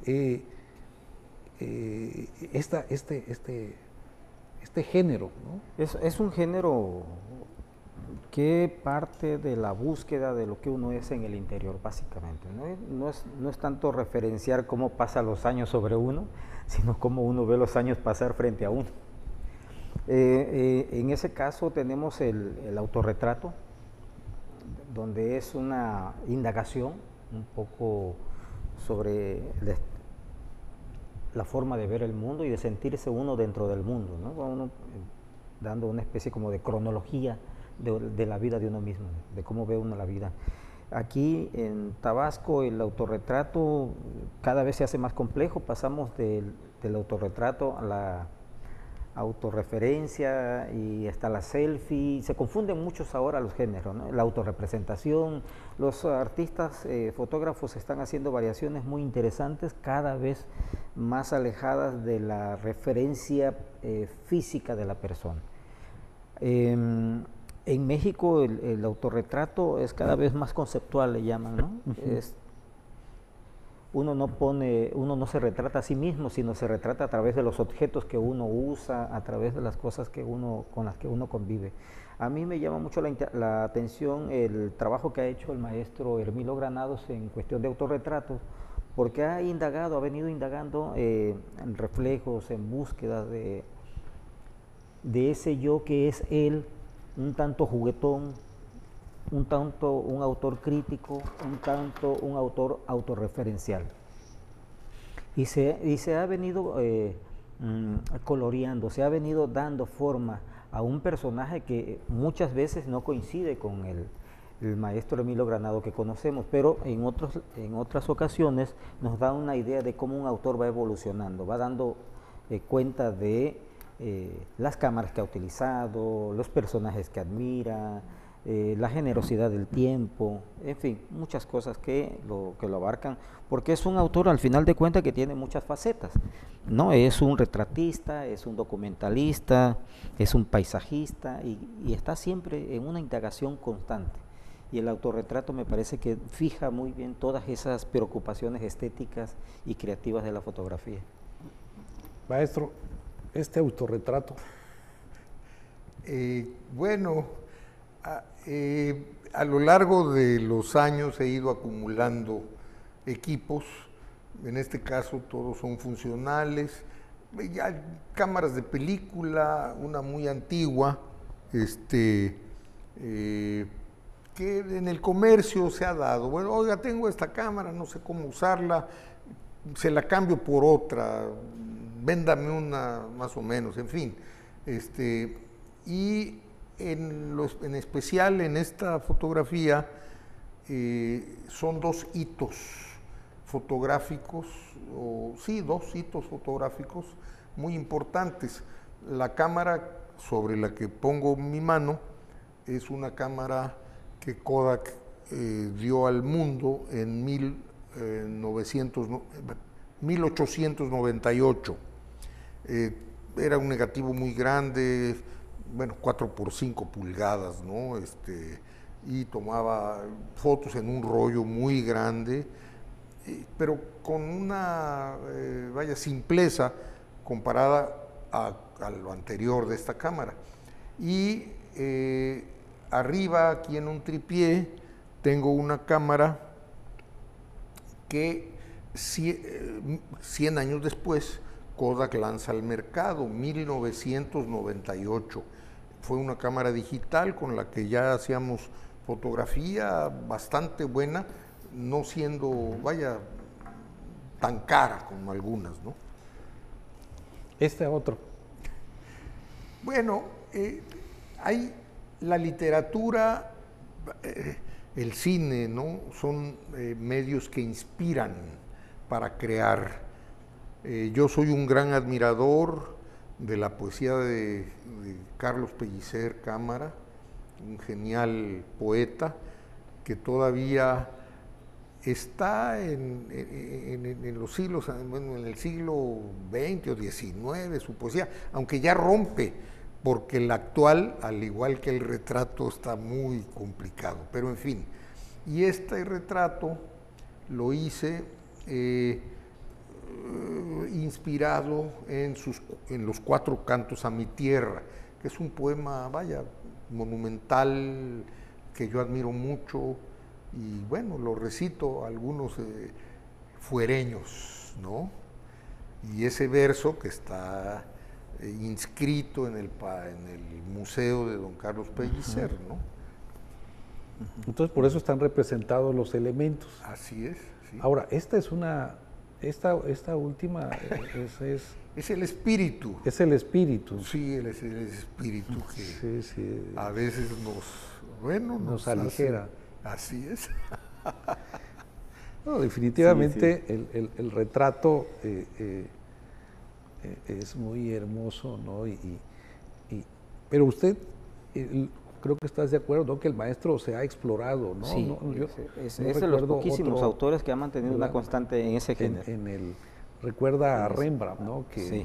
[SPEAKER 3] Este género, ¿no?
[SPEAKER 5] Es un género que parte de la búsqueda de lo que uno es en el interior, básicamente, ¿no? No es tanto referenciar cómo pasan los años sobre uno, sino cómo uno ve los años pasar frente a uno. En ese caso tenemos el autorretrato, donde es una indagación un poco sobre la forma de ver el mundo y de sentirse uno dentro del mundo, ¿no? Uno dando una especie como de cronología de la vida de uno mismo, de cómo ve uno la vida. Aquí en Tabasco el autorretrato cada vez se hace más complejo, pasamos del autorretrato a la autorreferencia y hasta la selfie, se confunden muchos ahora los géneros, ¿no? La autorrepresentación, los artistas, fotógrafos están haciendo variaciones muy interesantes, cada vez más alejadas de la referencia física de la persona. En México el autorretrato es cada vez más conceptual, le llaman, ¿no? Uno no se retrata a sí mismo, sino se retrata a través de los objetos que uno usa, a través de las cosas con las que uno convive. A mí me llama mucho la atención el trabajo que ha hecho el maestro Hermilo Granados en cuestión de autorretratos, porque ha venido indagando en reflejos, en búsqueda de ese yo que es él, un tanto juguetón, un tanto un autor crítico, un tanto un autor autorreferencial. Y se ha venido coloreando, se ha venido dando forma a un personaje que muchas veces no coincide con el maestro Hermilo Granado que conocemos, pero en otras ocasiones nos da una idea de cómo un autor va evolucionando, va dando cuenta de las cámaras que ha utilizado, los personajes que admira, la generosidad del tiempo, en fin, muchas cosas que lo abarcan, porque es un autor al final de cuentas que tiene muchas facetas, ¿no? Es un retratista, es un documentalista, es un paisajista y está siempre en una indagación constante. Y el autorretrato me parece que fija muy bien todas esas preocupaciones estéticas y creativas de la fotografía.
[SPEAKER 3] Maestro, este autorretrato.
[SPEAKER 4] Bueno, a lo largo de los años he ido acumulando equipos, en este caso todos son funcionales, ya cámaras de película, una muy antigua, que en el comercio se ha dado, bueno, oiga, tengo esta cámara, no sé cómo usarla, se la cambio por otra, véndame una más o menos, en fin, y en especial en esta fotografía son dos hitos fotográficos, dos hitos fotográficos muy importantes. La cámara sobre la que pongo mi mano es una cámara que Kodak dio al mundo en 1898. Era un negativo muy grande, bueno, 4x5 pulgadas, ¿no? Y tomaba fotos en un rollo muy grande, pero con una, simpleza comparada a lo anterior de esta cámara. Y arriba, aquí en un tripié, tengo una cámara que 100 años después Kodak lanza al mercado, 1998. Fue una cámara digital con la que ya hacíamos fotografía bastante buena, no siendo, vaya, tan cara como algunas, ¿no?
[SPEAKER 3] Este otro.
[SPEAKER 4] Bueno, hay la literatura, el cine, ¿no? Son medios que inspiran para crear. Yo soy un gran admirador de la poesía de Carlos Pellicer Cámara, un genial poeta que todavía está en los siglos, bueno, en el siglo XX o XIX, su poesía, aunque ya rompe, porque el actual, al igual que el retrato, está muy complicado, pero en fin. Y este retrato lo hice inspirado en los 4 cantos a mi tierra, que es un poema, vaya, monumental, que yo admiro mucho, y bueno, lo recito a algunos fuereños, ¿no? Y ese verso que está inscrito en el museo de don Carlos Pellicer, ¿no?
[SPEAKER 3] Entonces, por eso están representados los elementos.
[SPEAKER 4] Así es. Sí.
[SPEAKER 3] Ahora, esta última
[SPEAKER 4] es el espíritu.
[SPEAKER 3] Es el espíritu.
[SPEAKER 4] Sí, es el espíritu que a veces nos
[SPEAKER 3] aligera.
[SPEAKER 4] Así es.
[SPEAKER 3] No, definitivamente el retrato es muy hermoso, ¿no? Pero usted, creo que estás de acuerdo, ¿no? Que el maestro se ha explorado, ¿no?
[SPEAKER 5] Sí,
[SPEAKER 3] yo
[SPEAKER 5] es de los poquísimos autores que han mantenido una constante en ese género.
[SPEAKER 3] Recuerda a Rembrandt, ¿no? Que,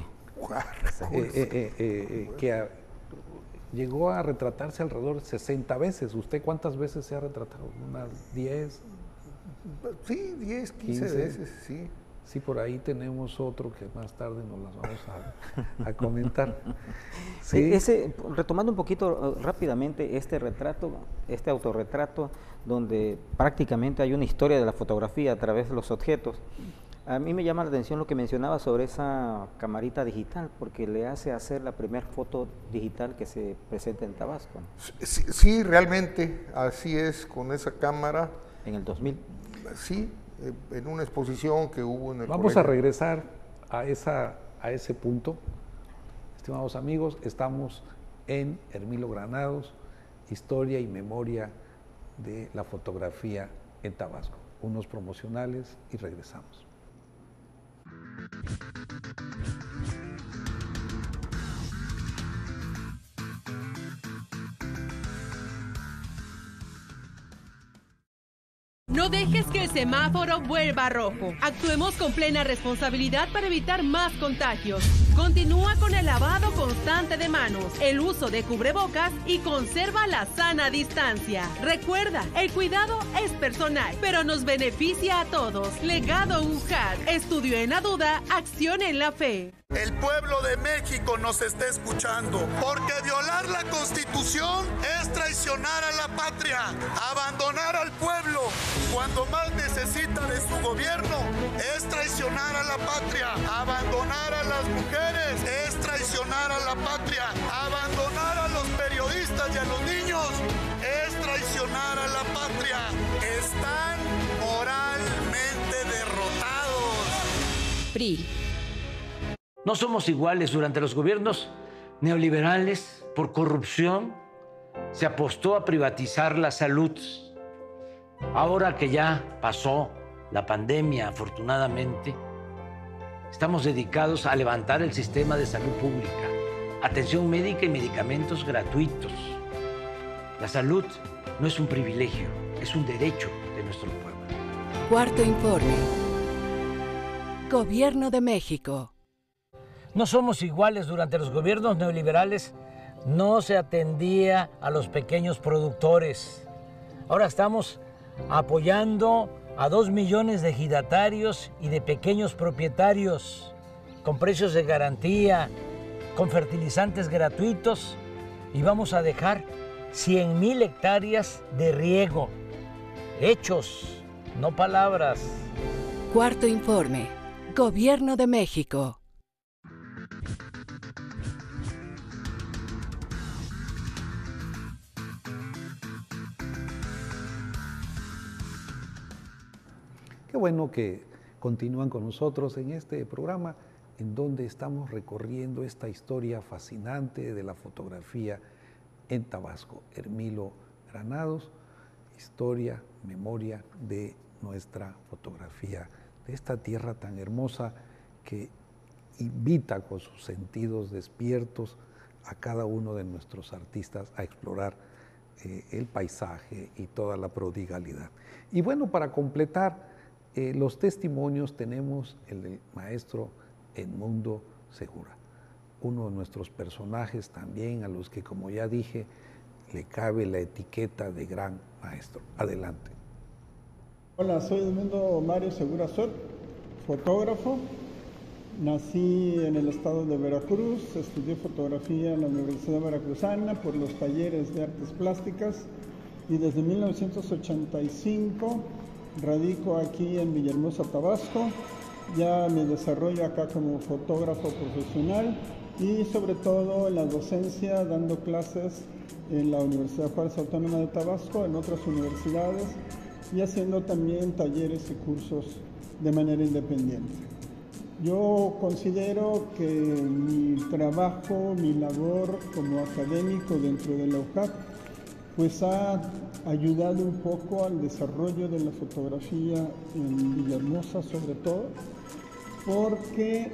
[SPEAKER 3] que llegó a retratarse alrededor de 60 veces. ¿Usted cuántas veces se ha retratado? ¿Unas 10?
[SPEAKER 4] Sí, 10, 15 veces, sí.
[SPEAKER 3] Sí, por ahí tenemos otro que más tarde nos las vamos a comentar.
[SPEAKER 5] Sí. Retomando un poquito rápidamente este retrato, este autorretrato, donde prácticamente hay una historia de la fotografía a través de los objetos. A mí me llama la atención lo que mencionaba sobre esa camarita digital, porque le hace hacer la primera foto digital que se presenta en Tabasco.
[SPEAKER 4] Sí, realmente, así es, con esa cámara.
[SPEAKER 5] En el 2000.
[SPEAKER 4] Sí, en una exposición que hubo en el
[SPEAKER 3] Vamos a regresar a ese punto. Estimados amigos, estamos en Hermilo Granados, Historia y Memoria de la Fotografía en Tabasco. Unos promocionales y regresamos.
[SPEAKER 14] No dejes que el semáforo vuelva rojo. Actuemos con plena responsabilidad para evitar más contagios. Continúa con el lavado constante de manos, el uso de cubrebocas y conserva la sana distancia. Recuerda, el cuidado es personal, pero nos beneficia a todos. Legado UJAT. Estudio en la duda, acción en la fe.
[SPEAKER 16] El pueblo de México nos está escuchando, porque violar la Constitución es traicionar a la patria, abandonar al pueblo cuando más necesita de su gobierno es traicionar a la patria, abandonar a las mujeres es traicionar a la patria, abandonar a los periodistas y a los niños es traicionar a la patria. Están moralmente derrotados.
[SPEAKER 6] PRI.
[SPEAKER 9] No somos iguales. Durante los gobiernos neoliberales, por corrupción, se apostó a privatizar la salud. Ahora que ya pasó la pandemia, afortunadamente, estamos dedicados a levantar el sistema de salud pública, atención médica y medicamentos gratuitos. La salud no es un privilegio, es un derecho de nuestro pueblo.
[SPEAKER 10] Cuarto informe. Gobierno de México.
[SPEAKER 9] No somos iguales. Durante los gobiernos neoliberales no se atendía a los pequeños productores. Ahora estamos apoyando a 2 millones de ejidatarios y de pequeños propietarios con precios de garantía, con fertilizantes gratuitos, y vamos a dejar 100,000 hectáreas de riego. Hechos, no palabras.
[SPEAKER 10] Cuarto informe. Gobierno de México.
[SPEAKER 3] Qué bueno que continúan con nosotros en este programa en donde estamos recorriendo esta historia fascinante de la fotografía en Tabasco. Hermilo Granados, historia, memoria de nuestra fotografía, de esta tierra tan hermosa que invita con sus sentidos despiertos a cada uno de nuestros artistas a explorar el paisaje y toda la prodigalidad. Y bueno, para completar los testimonios tenemos el del maestro Edmundo Segura, uno de nuestros personajes también a los que, como ya dije, le cabe la etiqueta de gran maestro. Adelante.
[SPEAKER 17] Hola, soy Edmundo Mario Segura Sor, fotógrafo. Nací en el estado de Veracruz, estudié fotografía en la Universidad Veracruzana por los talleres de artes plásticas y desde 1985 radico aquí en Villahermosa, Tabasco. Ya me desarrollo acá como fotógrafo profesional y sobre todo en la docencia, dando clases en la Universidad Juárez Autónoma de Tabasco, en otras universidades y haciendo también talleres y cursos de manera independiente. Yo considero que mi trabajo, mi labor como académico dentro de la UJAT, pues ha ayudado un poco al desarrollo de la fotografía en Villahermosa sobre todo, porque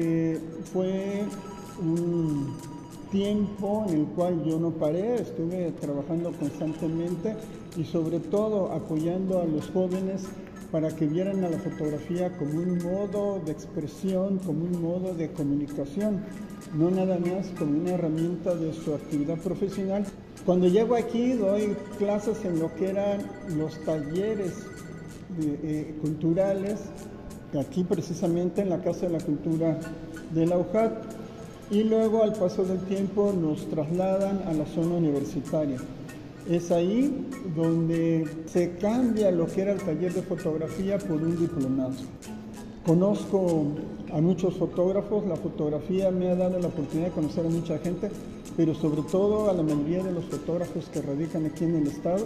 [SPEAKER 17] fue un tiempo en el cual yo no paré, estuve trabajando constantemente y sobre todo apoyando a los jóvenes para que vieran a la fotografía como un modo de expresión, como un modo de comunicación, no nada más como una herramienta de su actividad profesional. Cuando llego aquí doy clases en lo que eran los talleres culturales, aquí precisamente en la Casa de la Cultura de la UJAT, y luego al paso del tiempo nos trasladan a la zona universitaria. Es ahí donde se cambia lo que era el taller de fotografía por un diplomado. Conozco a muchos fotógrafos, la fotografía me ha dado la oportunidad de conocer a mucha gente, pero sobre todo a la mayoría de los fotógrafos que radican aquí en el estado.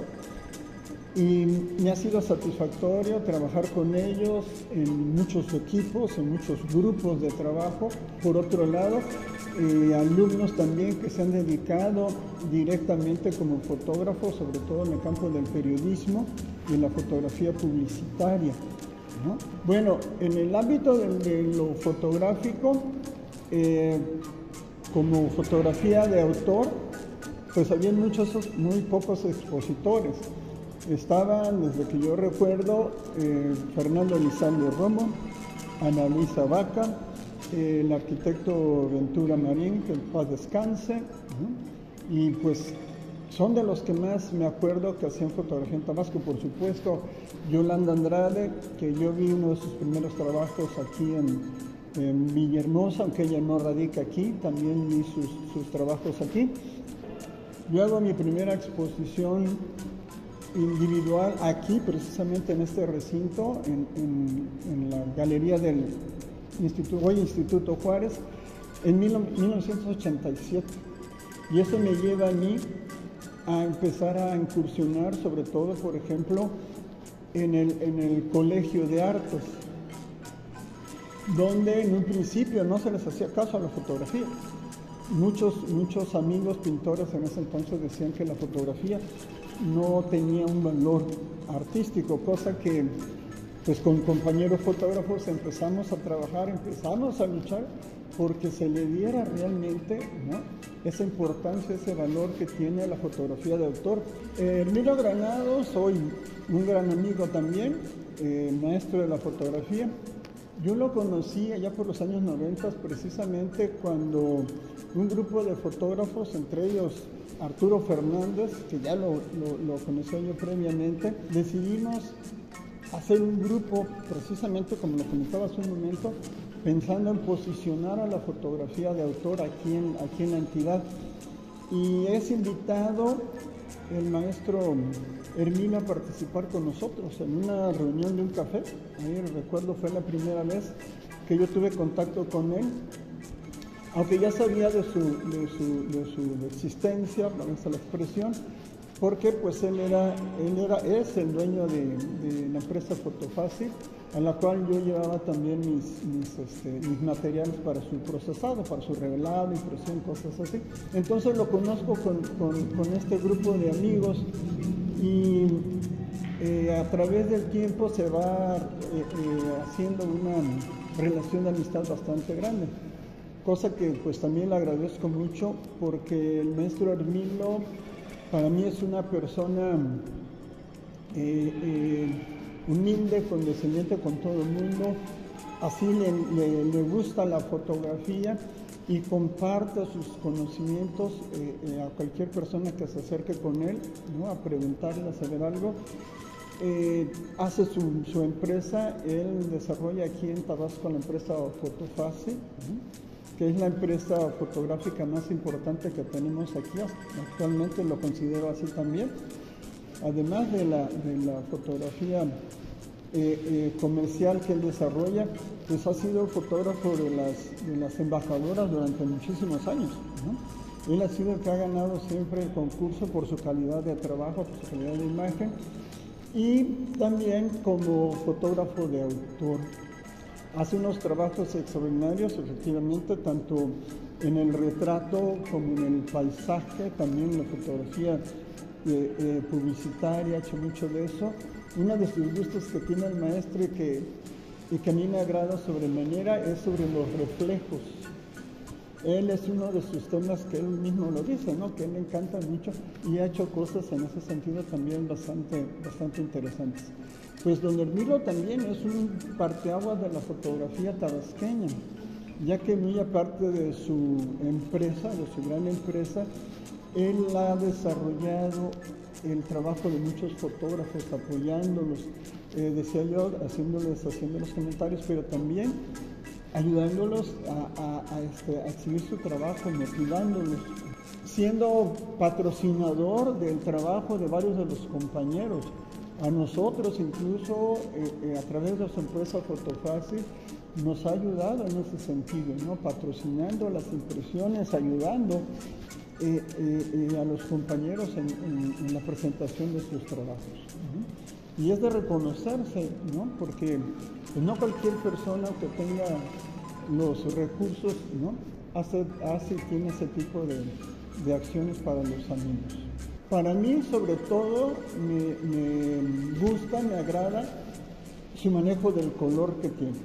[SPEAKER 17] Y me ha sido satisfactorio trabajar con ellos en muchos equipos, en muchos grupos de trabajo. Por otro lado, alumnos también que se han dedicado directamente como fotógrafos, sobre todo en el campo del periodismo y en la fotografía publicitaria, ¿no? Bueno, en el ámbito de lo fotográfico, como fotografía de autor, pues había muy pocos expositores. Estaban, desde que yo recuerdo, Fernando Lizalde Romo, Ana Luisa Vaca, el arquitecto Ventura Marín, que en paz descanse, ¿no? Y pues son de los que más me acuerdo que hacían fotografía en Tabasco. Por supuesto, Yolanda Andrade, que yo vi uno de sus primeros trabajos aquí en Villahermosa, aunque ella no radica aquí, también vi sus trabajos aquí. Yo hago mi primera exposición individual aquí, precisamente en este recinto, en la galería del Instituto Juárez, en 1987. Y eso me lleva a mí a empezar a incursionar, sobre todo, por ejemplo, en el Colegio de Artes, donde en un principio no se les hacía caso a la fotografía. Muchos amigos pintores en ese entonces decían que la fotografía no tenía un valor artístico, cosa que pues con compañeros fotógrafos empezamos a trabajar, empezamos a luchar porque se le diera realmente, ¿no?, esa importancia, ese valor que tiene la fotografía de autor. Hermilo Granados, soy un gran amigo también, maestro de la fotografía. Yo lo conocí allá por los años 90, precisamente cuando un grupo de fotógrafos, entre ellos Arturo Fernández, que ya lo conocía yo previamente, decidimos hacer un grupo, precisamente como lo comentaba hace un momento, pensando en posicionar a la fotografía de autor aquí en la entidad. Y es invitado el maestro Hermilo a participar con nosotros en una reunión de un café. Ahí recuerdo fue la primera vez que yo tuve contacto con él, aunque ya sabía de su existencia, para esa la expresión, porque pues es el dueño de la empresa Fotofácil, a la cual yo llevaba también mis materiales para su procesado, para su revelado, impresión, cosas así. Entonces lo conozco con este grupo de amigos y a través del tiempo se va haciendo una relación de amistad bastante grande, cosa que pues también le agradezco mucho, porque el maestro Hermilo para mí es una persona humilde, condescendiente con todo el mundo, así le gusta la fotografía y comparte sus conocimientos a cualquier persona que se acerque con él, ¿no? A preguntarle, a saber algo. Hace su empresa, él desarrolla aquí en Tabasco la empresa Fotofácil, que es la empresa fotográfica más importante que tenemos aquí, actualmente lo considero así también. Además de la fotografía comercial que él desarrolla, pues ha sido fotógrafo de las embajadoras durante muchísimos años, ¿no? Él ha sido el que ha ganado siempre el concurso por su calidad de trabajo, por su calidad de imagen, y también como fotógrafo de autor. Hace unos trabajos extraordinarios, efectivamente, tanto en el retrato como en el paisaje, también en la fotografía publicitaria, ha hecho mucho de eso. Uno de sus gustos que tiene el maestro y que a mí me agrada sobremanera es sobre los reflejos. Él es uno de sus temas que él mismo lo dice, ¿no? Que él le encanta mucho y ha hecho cosas en ese sentido también bastante interesantes. Pues don Hermilo también es un parteaguas de la fotografía tabasqueña, ya que muy aparte de su empresa, de su gran empresa, él ha desarrollado el trabajo de muchos fotógrafos, apoyándolos, decía yo, haciéndoles comentarios, pero también ayudándolos a exhibir su trabajo, motivándolos, siendo patrocinador del trabajo de varios de los compañeros. A nosotros incluso, a través de su empresa Fotofácil, nos ha ayudado en ese sentido, ¿no? Patrocinando las impresiones, ayudando a los compañeros en la presentación de sus trabajos. Y es de reconocerse, ¿no? Porque no cualquier persona que tenga los recursos, ¿no? tiene ese tipo de acciones para los amigos. Para mí, sobre todo, me gusta, me agrada su manejo del color que tiene,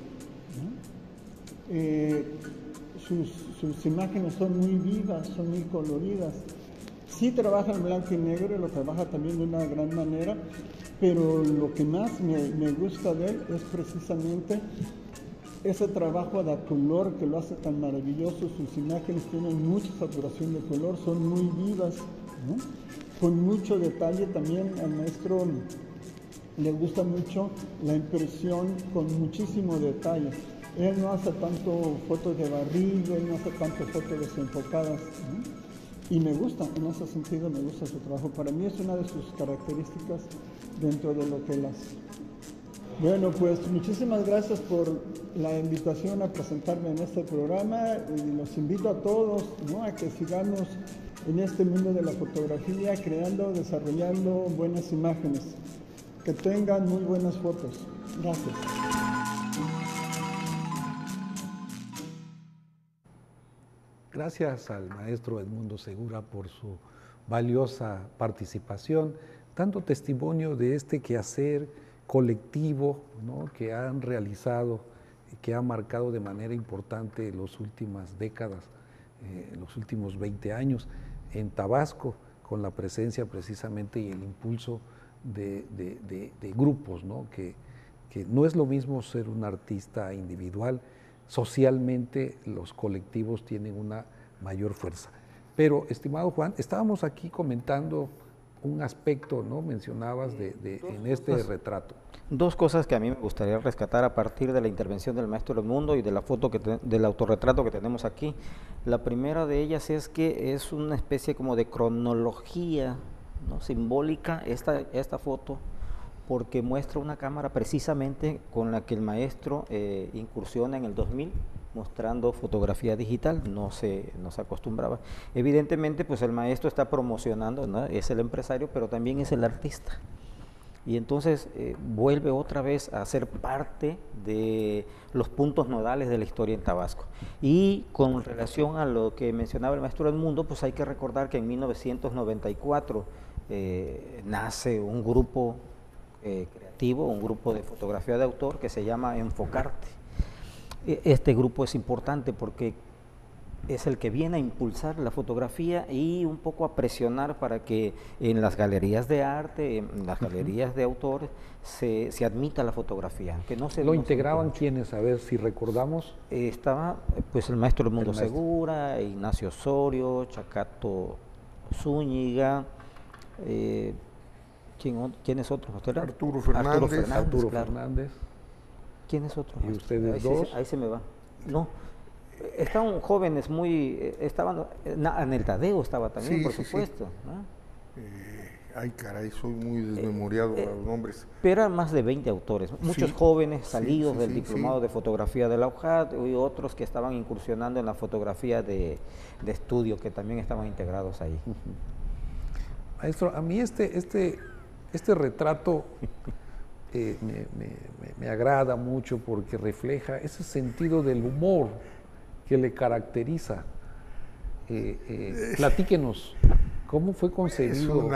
[SPEAKER 17] ¿no? Sus imágenes son muy vivas, son muy coloridas. Sí trabaja en blanco y negro, lo trabaja también de una gran manera, pero lo que más me gusta de él es precisamente ese trabajo de color que lo hace tan maravilloso. Sus imágenes tienen mucha saturación de color, son muy vivas, ¿no? Con mucho detalle. También al maestro le gusta mucho la impresión con muchísimo detalle. Él no hace tanto fotos de barriga, él no hace tanto fotos desenfocadas, ¿no? Y me gusta, en ese sentido me gusta su trabajo. Para mí es una de sus características dentro de lo que él hace. Bueno, pues muchísimas gracias por la invitación a presentarme en este programa y los invito a todos, ¿no? A que sigamos en este mundo de la fotografía, creando, desarrollando buenas imágenes, que tengan muy buenas fotos. Gracias.
[SPEAKER 3] Gracias al maestro Edmundo Segura por su valiosa participación, dando testimonio de este quehacer colectivo, ¿no? Que han realizado y que ha marcado de manera importante las últimas décadas, los últimos 20 años en Tabasco, con la presencia precisamente y el impulso de grupos, ¿no? Que no es lo mismo ser un artista individual. Socialmente los colectivos tienen una mayor fuerza. Pero, estimado Juan, estábamos aquí comentando un aspecto, ¿no? Mencionabas en este retrato.
[SPEAKER 5] Dos cosas que a mí me gustaría rescatar a partir de la intervención del maestro Edmundo y de la foto del autorretrato que tenemos aquí. La primera de ellas es que es una especie como de cronología, ¿no? Simbólica esta foto, porque muestra una cámara precisamente con la que el maestro incursiona en el 2000 mostrando fotografía digital, no se acostumbraba. Evidentemente, pues el maestro está promocionando, ¿no? Es el empresario, pero también es el artista. Y entonces vuelve otra vez a ser parte de los puntos nodales de la historia en Tabasco. Y con relación a lo que mencionaba el maestro Edmundo, pues hay que recordar que en 1994 nace un grupo creativo, un grupo de fotografía de autor que se llama Enfocarte. Este grupo es importante porque es el que viene a impulsar la fotografía y un poco a presionar para que en las galerías de arte, en las galerías de autores, se admita la fotografía. Que no se,
[SPEAKER 3] ¿Lo integraban quiénes? A ver si recordamos.
[SPEAKER 5] Estaba pues el maestro Edmundo Segura, Ignacio Osorio, Chacato Zúñiga, ¿quién es otro?
[SPEAKER 4] Arturo Fernández.
[SPEAKER 3] Arturo
[SPEAKER 5] claro.
[SPEAKER 3] Fernández.
[SPEAKER 5] ¿Quién es otro?
[SPEAKER 3] ¿Y ustedes dos?
[SPEAKER 5] Ahí se me va. No. Estaban jóvenes Anel Tadeo estaba también,
[SPEAKER 4] sí,
[SPEAKER 5] por
[SPEAKER 4] sí,
[SPEAKER 5] supuesto.
[SPEAKER 4] Sí.
[SPEAKER 5] ¿No?
[SPEAKER 4] Ay, caray, soy muy desmemoriado para los nombres.
[SPEAKER 5] Pero eran más de 20 autores, muchos jóvenes salidos del diplomado de fotografía de la UJAT y otros que estaban incursionando en la fotografía de estudio, que también estaban integrados ahí.
[SPEAKER 3] Maestro, a mí este retrato me agrada mucho porque refleja ese sentido del humor que le caracteriza. Platíquenos, ¿cómo fue concebido?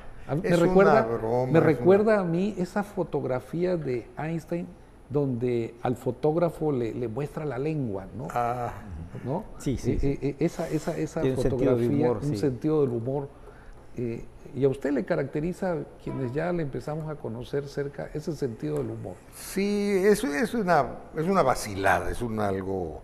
[SPEAKER 3] Me recuerda a mí esa fotografía de Einstein donde al fotógrafo le muestra la lengua, ¿no? ¿No?
[SPEAKER 5] Sí.
[SPEAKER 3] Esa fotografía, un sentido del humor. Y a usted le caracteriza, quienes ya le empezamos a conocer cerca, ese sentido del humor.
[SPEAKER 4] Sí, es una vacilada, es algo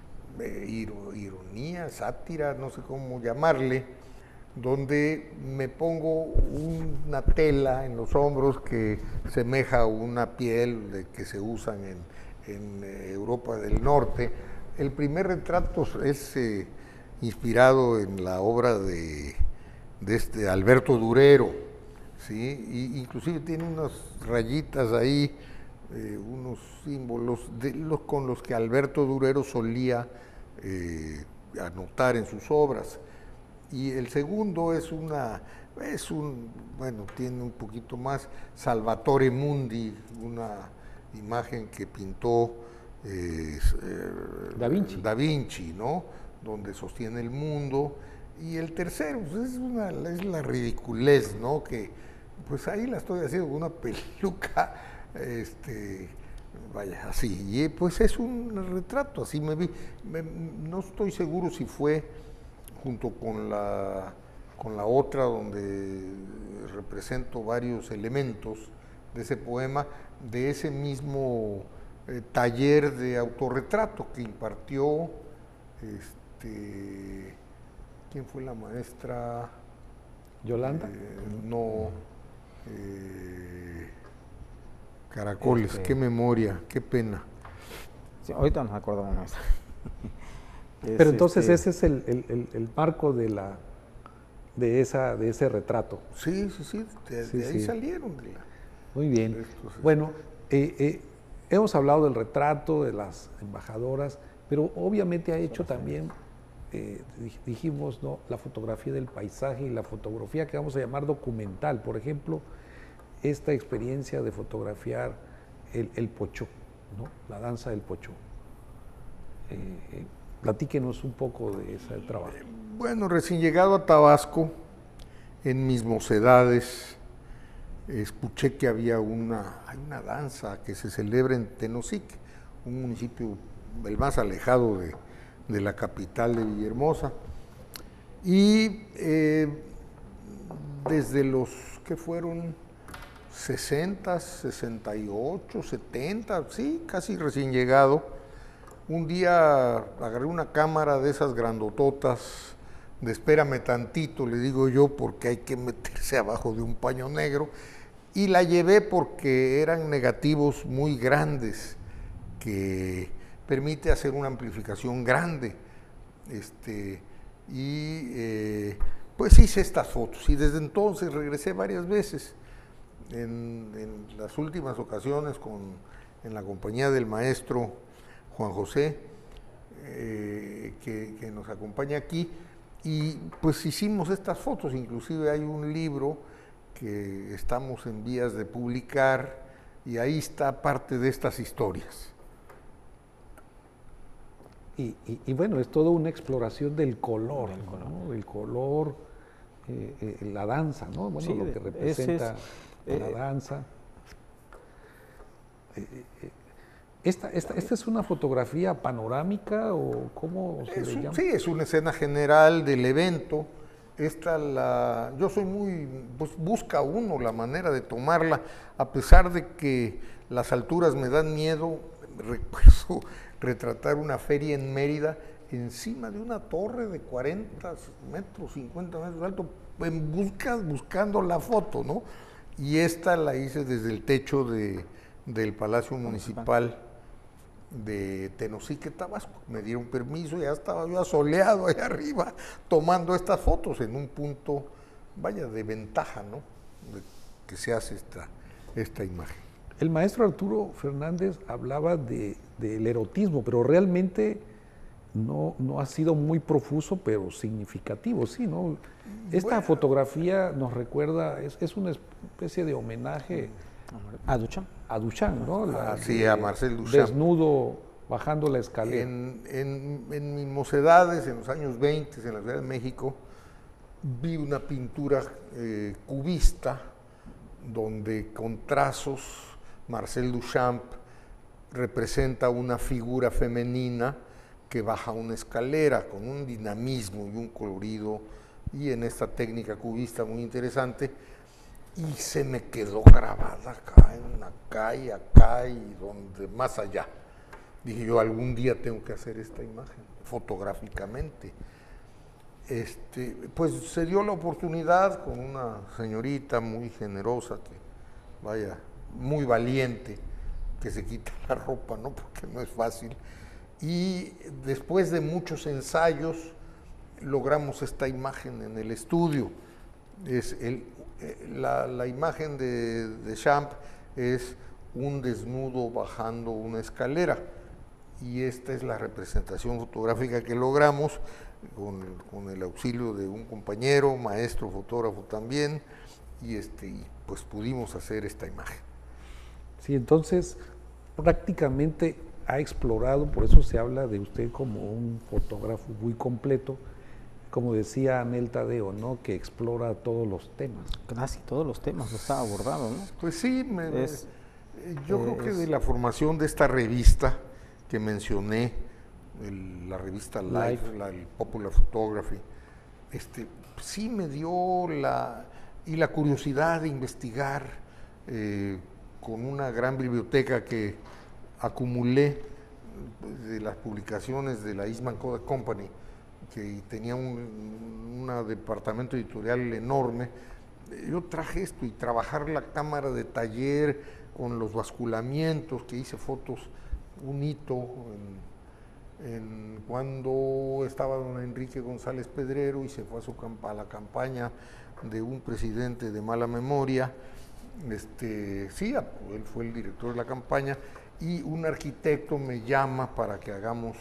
[SPEAKER 4] ironía, sátira, no sé cómo llamarle, donde me pongo una tela en los hombros que semeja una piel que se usan en Europa del Norte. El primer retrato es inspirado en la obra de Alberto Durero, ¿sí? Y inclusive tiene unas rayitas ahí, unos símbolos con los que Alberto Durero solía anotar en sus obras. Y el segundo tiene un poquito más Salvatore Mundi, una imagen que pintó Da Vinci, ¿no? Donde sostiene el mundo. Y el tercero, pues es la ridiculez, ¿no? Que pues ahí la estoy haciendo con una peluca, vaya, así. Y pues es un retrato, así me vi. No estoy seguro si fue junto con la otra donde represento varios elementos de ese poema, de ese mismo taller de autorretrato que impartió ¿quién fue la maestra?
[SPEAKER 3] ¿Yolanda?
[SPEAKER 4] Caracoles, qué memoria, qué pena.
[SPEAKER 5] Sí, ahorita nos acordamos más.
[SPEAKER 3] Pero entonces ese es el marco de ese retrato.
[SPEAKER 4] Sí, de ahí salieron.
[SPEAKER 3] Muy bien. Bueno, hemos hablado del retrato, de las embajadoras, pero obviamente ha hecho también... dijimos, ¿no?, la fotografía del paisaje y la fotografía que vamos a llamar documental. Por ejemplo, esta experiencia de fotografiar el pochó, ¿no?, la danza del pochó. Platíquenos un poco de ese trabajo.
[SPEAKER 4] Bueno, recién llegado a Tabasco, en mis mocedades, escuché que hay una danza que se celebra en Tenosic, un municipio el más alejado de la capital de Villahermosa, y desde los que fueron 60, 68, 70, sí, casi recién llegado, un día agarré una cámara de esas grandototas, de espérame tantito, le digo yo, porque hay que meterse abajo de un paño negro, y la llevé porque eran negativos muy grandes, que permite hacer una amplificación grande, pues hice estas fotos y desde entonces regresé varias veces, en las últimas ocasiones en la compañía del maestro Juan José, que nos acompaña aquí, y pues hicimos estas fotos. Inclusive hay un libro que estamos en vías de publicar y ahí está parte de estas historias.
[SPEAKER 3] Y bueno, es toda una exploración del color, ¿no? El color, la danza, ¿no? Bueno, sí, lo que representa la danza. ¿Esta es una fotografía panorámica o cómo se le llama?
[SPEAKER 4] Sí, es una escena general del evento. Yo soy muy, pues busca uno la manera de tomarla, a pesar de que las alturas me dan miedo. Recuerdo retratar una feria en Mérida encima de una torre de 40 metros, 50 metros de alto, buscando la foto, ¿no? Y esta la hice desde el techo del Palacio Municipal de Tenosique, Tabasco. Me dieron permiso, ya estaba yo asoleado allá arriba tomando estas fotos en un punto, vaya, de ventaja, ¿no? De que se hace esta imagen.
[SPEAKER 3] El maestro Arturo Fernández hablaba del erotismo, pero realmente no ha sido muy profuso, pero significativo, sí, ¿no? Esta fotografía nos recuerda, es una especie de homenaje
[SPEAKER 5] a Duchamp.
[SPEAKER 3] A Duchamp, ¿no?
[SPEAKER 4] Sí, a Marcel Duchamp.
[SPEAKER 3] Desnudo, bajando la escalera.
[SPEAKER 4] En mis mocedades, en los años 20, en la Ciudad de México, vi una pintura cubista, donde con trazos Marcel Duchamp representa una figura femenina que baja una escalera con un dinamismo y un colorido, y en esta técnica cubista muy interesante, y se me quedó grabada acá y donde más allá. Dije yo, algún día tengo que hacer esta imagen fotográficamente. Pues se dio la oportunidad con una señorita muy generosa, que vaya, muy valiente, que se quita la ropa, ¿no? Porque no es fácil. Y después de muchos ensayos logramos esta imagen en el estudio. La imagen de Champ es un desnudo bajando una escalera, y esta es la representación fotográfica que logramos con el auxilio de un compañero, maestro fotógrafo también, y pues pudimos hacer esta imagen.
[SPEAKER 3] Sí, entonces prácticamente ha explorado, por eso se habla de usted como un fotógrafo muy completo, como decía Anel Tadeo, ¿no? Que explora todos los temas.
[SPEAKER 5] Casi todos los temas los ha abordado, ¿no?
[SPEAKER 4] Pues sí, yo creo que de la formación de esta revista que mencioné, la revista Life, el Popular Photography, sí me dio la curiosidad de investigar, con una gran biblioteca que acumulé de las publicaciones de la Eastman Kodak Company, que tenía un departamento editorial enorme. Yo traje esto y trabajar la cámara de taller con los basculamientos, que hice fotos, un hito cuando estaba don Enrique González Pedrero y se fue a la campaña de un presidente de mala memoria. Sí, él fue el director de la campaña, y un arquitecto me llama para que hagamos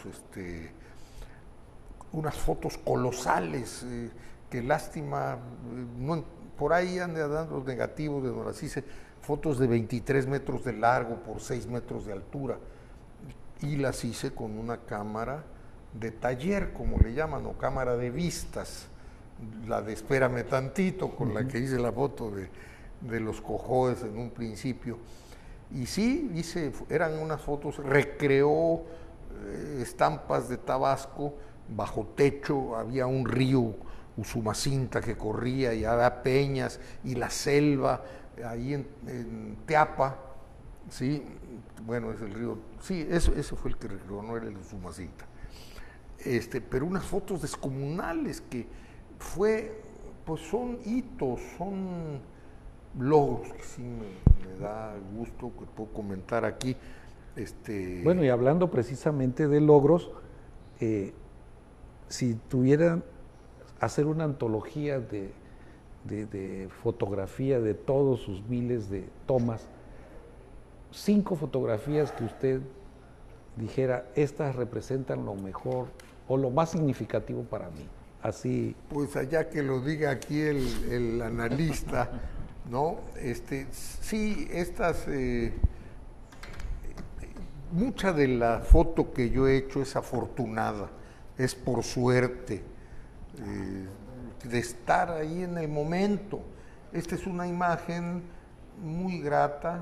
[SPEAKER 4] unas fotos colosales, que lástima, por ahí andan los negativos de donde las hice, fotos de 23 metros de largo por 6 metros de altura, y las hice con una cámara de taller, como le llaman, o cámara de vistas, la de espérame tantito, con la que hice la foto de los cojones en un principio. Y sí, eran unas fotos, recreó estampas de Tabasco, bajo techo, había un río Usumacinta que corría, y había peñas, y la selva, ahí en Teapa, ¿sí? Bueno, es el río, sí, ese fue el que recreó, no era el Usumacinta. Pero unas fotos descomunales que pues son hitos, son logros que sí me da gusto que puedo comentar aquí.
[SPEAKER 3] Bueno, y hablando precisamente de logros, si tuvieran hacer una antología de fotografía de todos sus miles de tomas, 5 fotografías que usted dijera, estas representan lo mejor o lo más significativo para mí? Así.
[SPEAKER 4] Pues allá que lo diga aquí el analista, ¿no? Sí, mucha de la foto que yo he hecho es afortunada, es por suerte, de estar ahí en el momento. Esta es una imagen muy grata,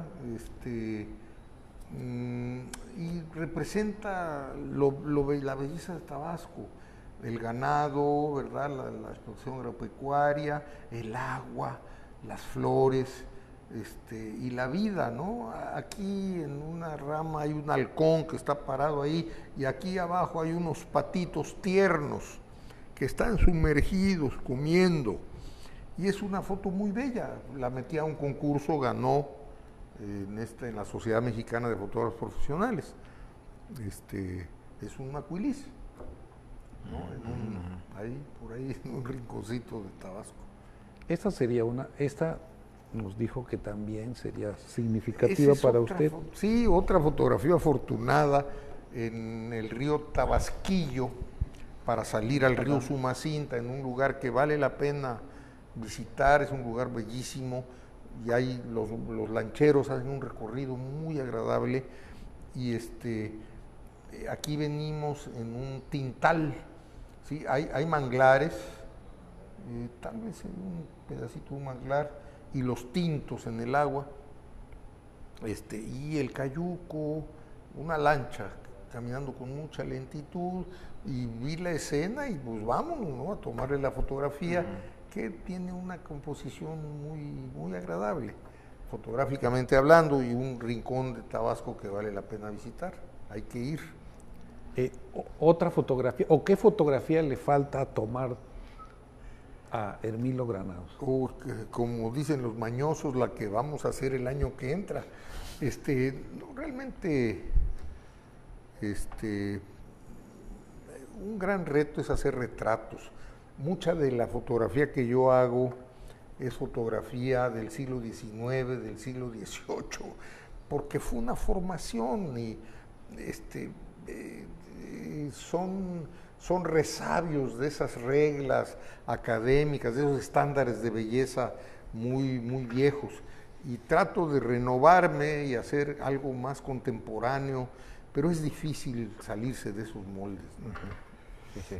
[SPEAKER 4] y representa la belleza de Tabasco, el ganado, ¿verdad? La explotación agropecuaria, el agua, las flores, y la vida, ¿no? Aquí en una rama hay un halcón que está parado ahí, y aquí abajo hay unos patitos tiernos que están sumergidos comiendo, y es una foto muy bella. La metí a un concurso, ganó en la Sociedad Mexicana de Fotógrafos Profesionales. Es un macuilis, ¿no? Ahí, por ahí, en un rinconcito de Tabasco.
[SPEAKER 3] Esta sería esta nos dijo que también sería significativa para usted.
[SPEAKER 4] Sí, otra fotografía afortunada en el río Tabasquillo, para salir al río Sumacinta, en un lugar que vale la pena visitar, es un lugar bellísimo, y ahí los lancheros hacen un recorrido muy agradable, y aquí venimos en un tintal, ¿sí? Hay manglares, tal vez un pedacito de un manglar, y los tintos en el agua, y el cayuco, una lancha caminando con mucha lentitud, y vi la escena y pues vámonos, ¿no?, a tomarle la fotografía, que tiene una composición muy agradable, fotográficamente hablando, y un rincón de Tabasco que vale la pena visitar. Hay que ir.
[SPEAKER 3] Otra fotografía, o qué fotografía le falta tomar a Hermilo Granados.
[SPEAKER 4] Como dicen los mañosos, la que vamos a hacer el año que entra. Realmente, un gran reto es hacer retratos. Mucha de la fotografía que yo hago es fotografía del siglo XIX, del siglo XVIII, porque fue una formación, y son resabios de esas reglas académicas, de esos estándares de belleza muy viejos, y trato de renovarme y hacer algo más contemporáneo, pero es difícil salirse de esos moldes, ¿no?
[SPEAKER 5] Sí.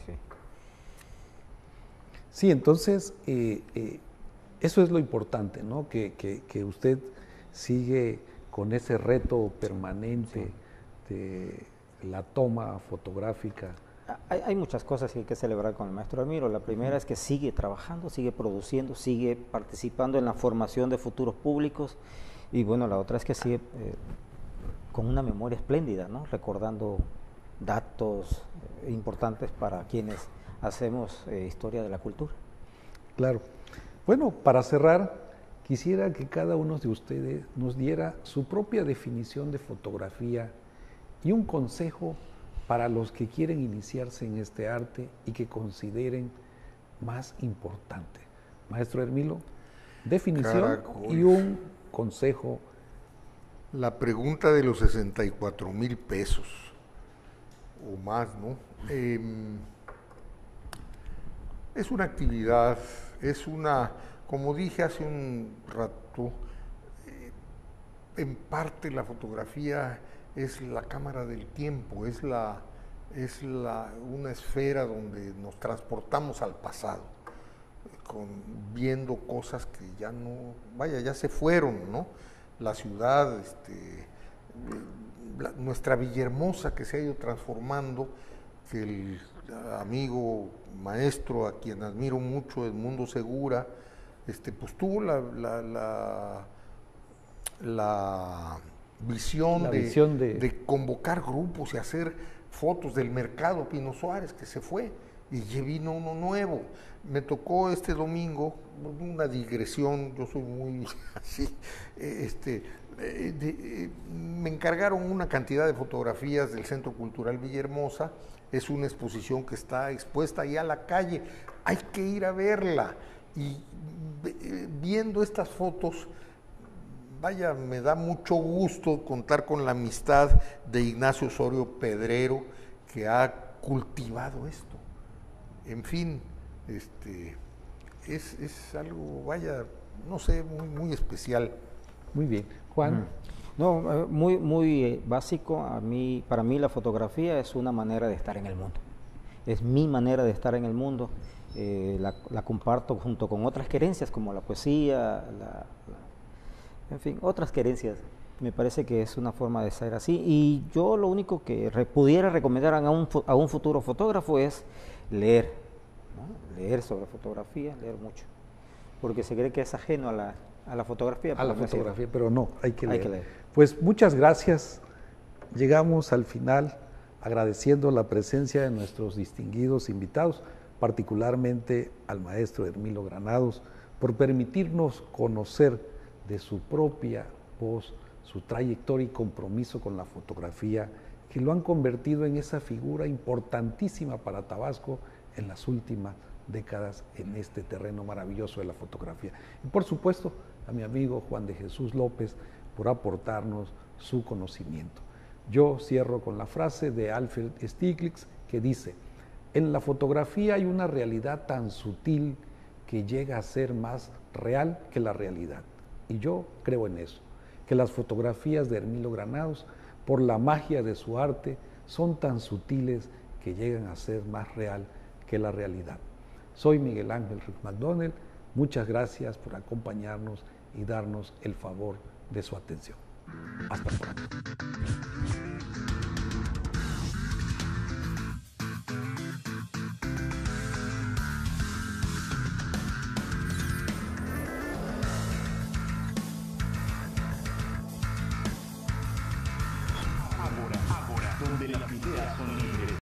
[SPEAKER 3] Sí, entonces eso es lo importante, ¿no? Que usted sigue con ese reto permanente de la toma fotográfica.
[SPEAKER 5] Hay muchas cosas que hay que celebrar con el maestro Hermilo. La primera es que sigue trabajando, sigue produciendo, sigue participando en la formación de futuros públicos, y bueno, la otra es que sigue con una memoria espléndida, ¿no?, recordando datos importantes para quienes hacemos historia de la cultura.
[SPEAKER 3] Claro. Bueno, para cerrar, quisiera que cada uno de ustedes nos diera su propia definición de fotografía y un consejo para los que quieren iniciarse en este arte y que consideren más importante. Maestro Hermilo, definición y un consejo.
[SPEAKER 4] La pregunta de los 64,000 pesos o más, ¿no? Es una actividad, como dije hace un rato, en parte la fotografía es la cámara del tiempo, es una esfera donde nos transportamos al pasado, viendo cosas que ya no, ya se fueron, ¿no? La ciudad, nuestra Villahermosa, que se ha ido transformando, que el amigo maestro, a quien admiro mucho, Edmundo Segura, pues tuvo la visión de convocar grupos y hacer fotos del mercado Pino Suárez, que se fue, y vino uno nuevo. Me tocó este domingo, una digresión, yo soy muy así, me encargaron una cantidad de fotografías del Centro Cultural Villahermosa. Es una exposición que está expuesta ahí a la calle, hay que ir a verla, y viendo estas fotos vaya, me da mucho gusto contar con la amistad de Ignacio Osorio Pedrero, que ha cultivado esto. En fin, es algo, vaya, no sé, muy especial.
[SPEAKER 3] Muy bien. Juan.
[SPEAKER 5] No, muy básico. Para mí la fotografía es una manera de estar en el mundo. Es mi manera de estar en el mundo. La comparto junto con otras querencias como la poesía, en fin, otras querencias. Me parece que es una forma de ser así. Y yo lo único que pudiera recomendar a un futuro fotógrafo es leer, ¿no? Leer sobre fotografía, leer mucho. Porque se cree que es ajeno a la fotografía.
[SPEAKER 3] A la fotografía, pero no, hay que leer.
[SPEAKER 5] leer.
[SPEAKER 3] Pues muchas gracias. Llegamos al final agradeciendo la presencia de nuestros distinguidos invitados, particularmente al maestro Hermilo Granados, por permitirnos conocer de su propia voz su trayectoria y compromiso con la fotografía, que lo han convertido en esa figura importantísima para Tabasco en las últimas décadas en este terreno maravilloso de la fotografía. Y por supuesto a mi amigo Juan de Jesús López por aportarnos su conocimiento. Yo cierro con la frase de Alfred Stieglitz que dice: en la fotografía hay una realidad tan sutil que llega a ser más real que la realidad. Y yo creo en eso, que las fotografías de Hermilo Granados, por la magia de su arte, son tan sutiles que llegan a ser más real que la realidad. Soy Miguel Ángel Ruiz McDonald, muchas gracias por acompañarnos y darnos el favor de su atención. Hasta pronto.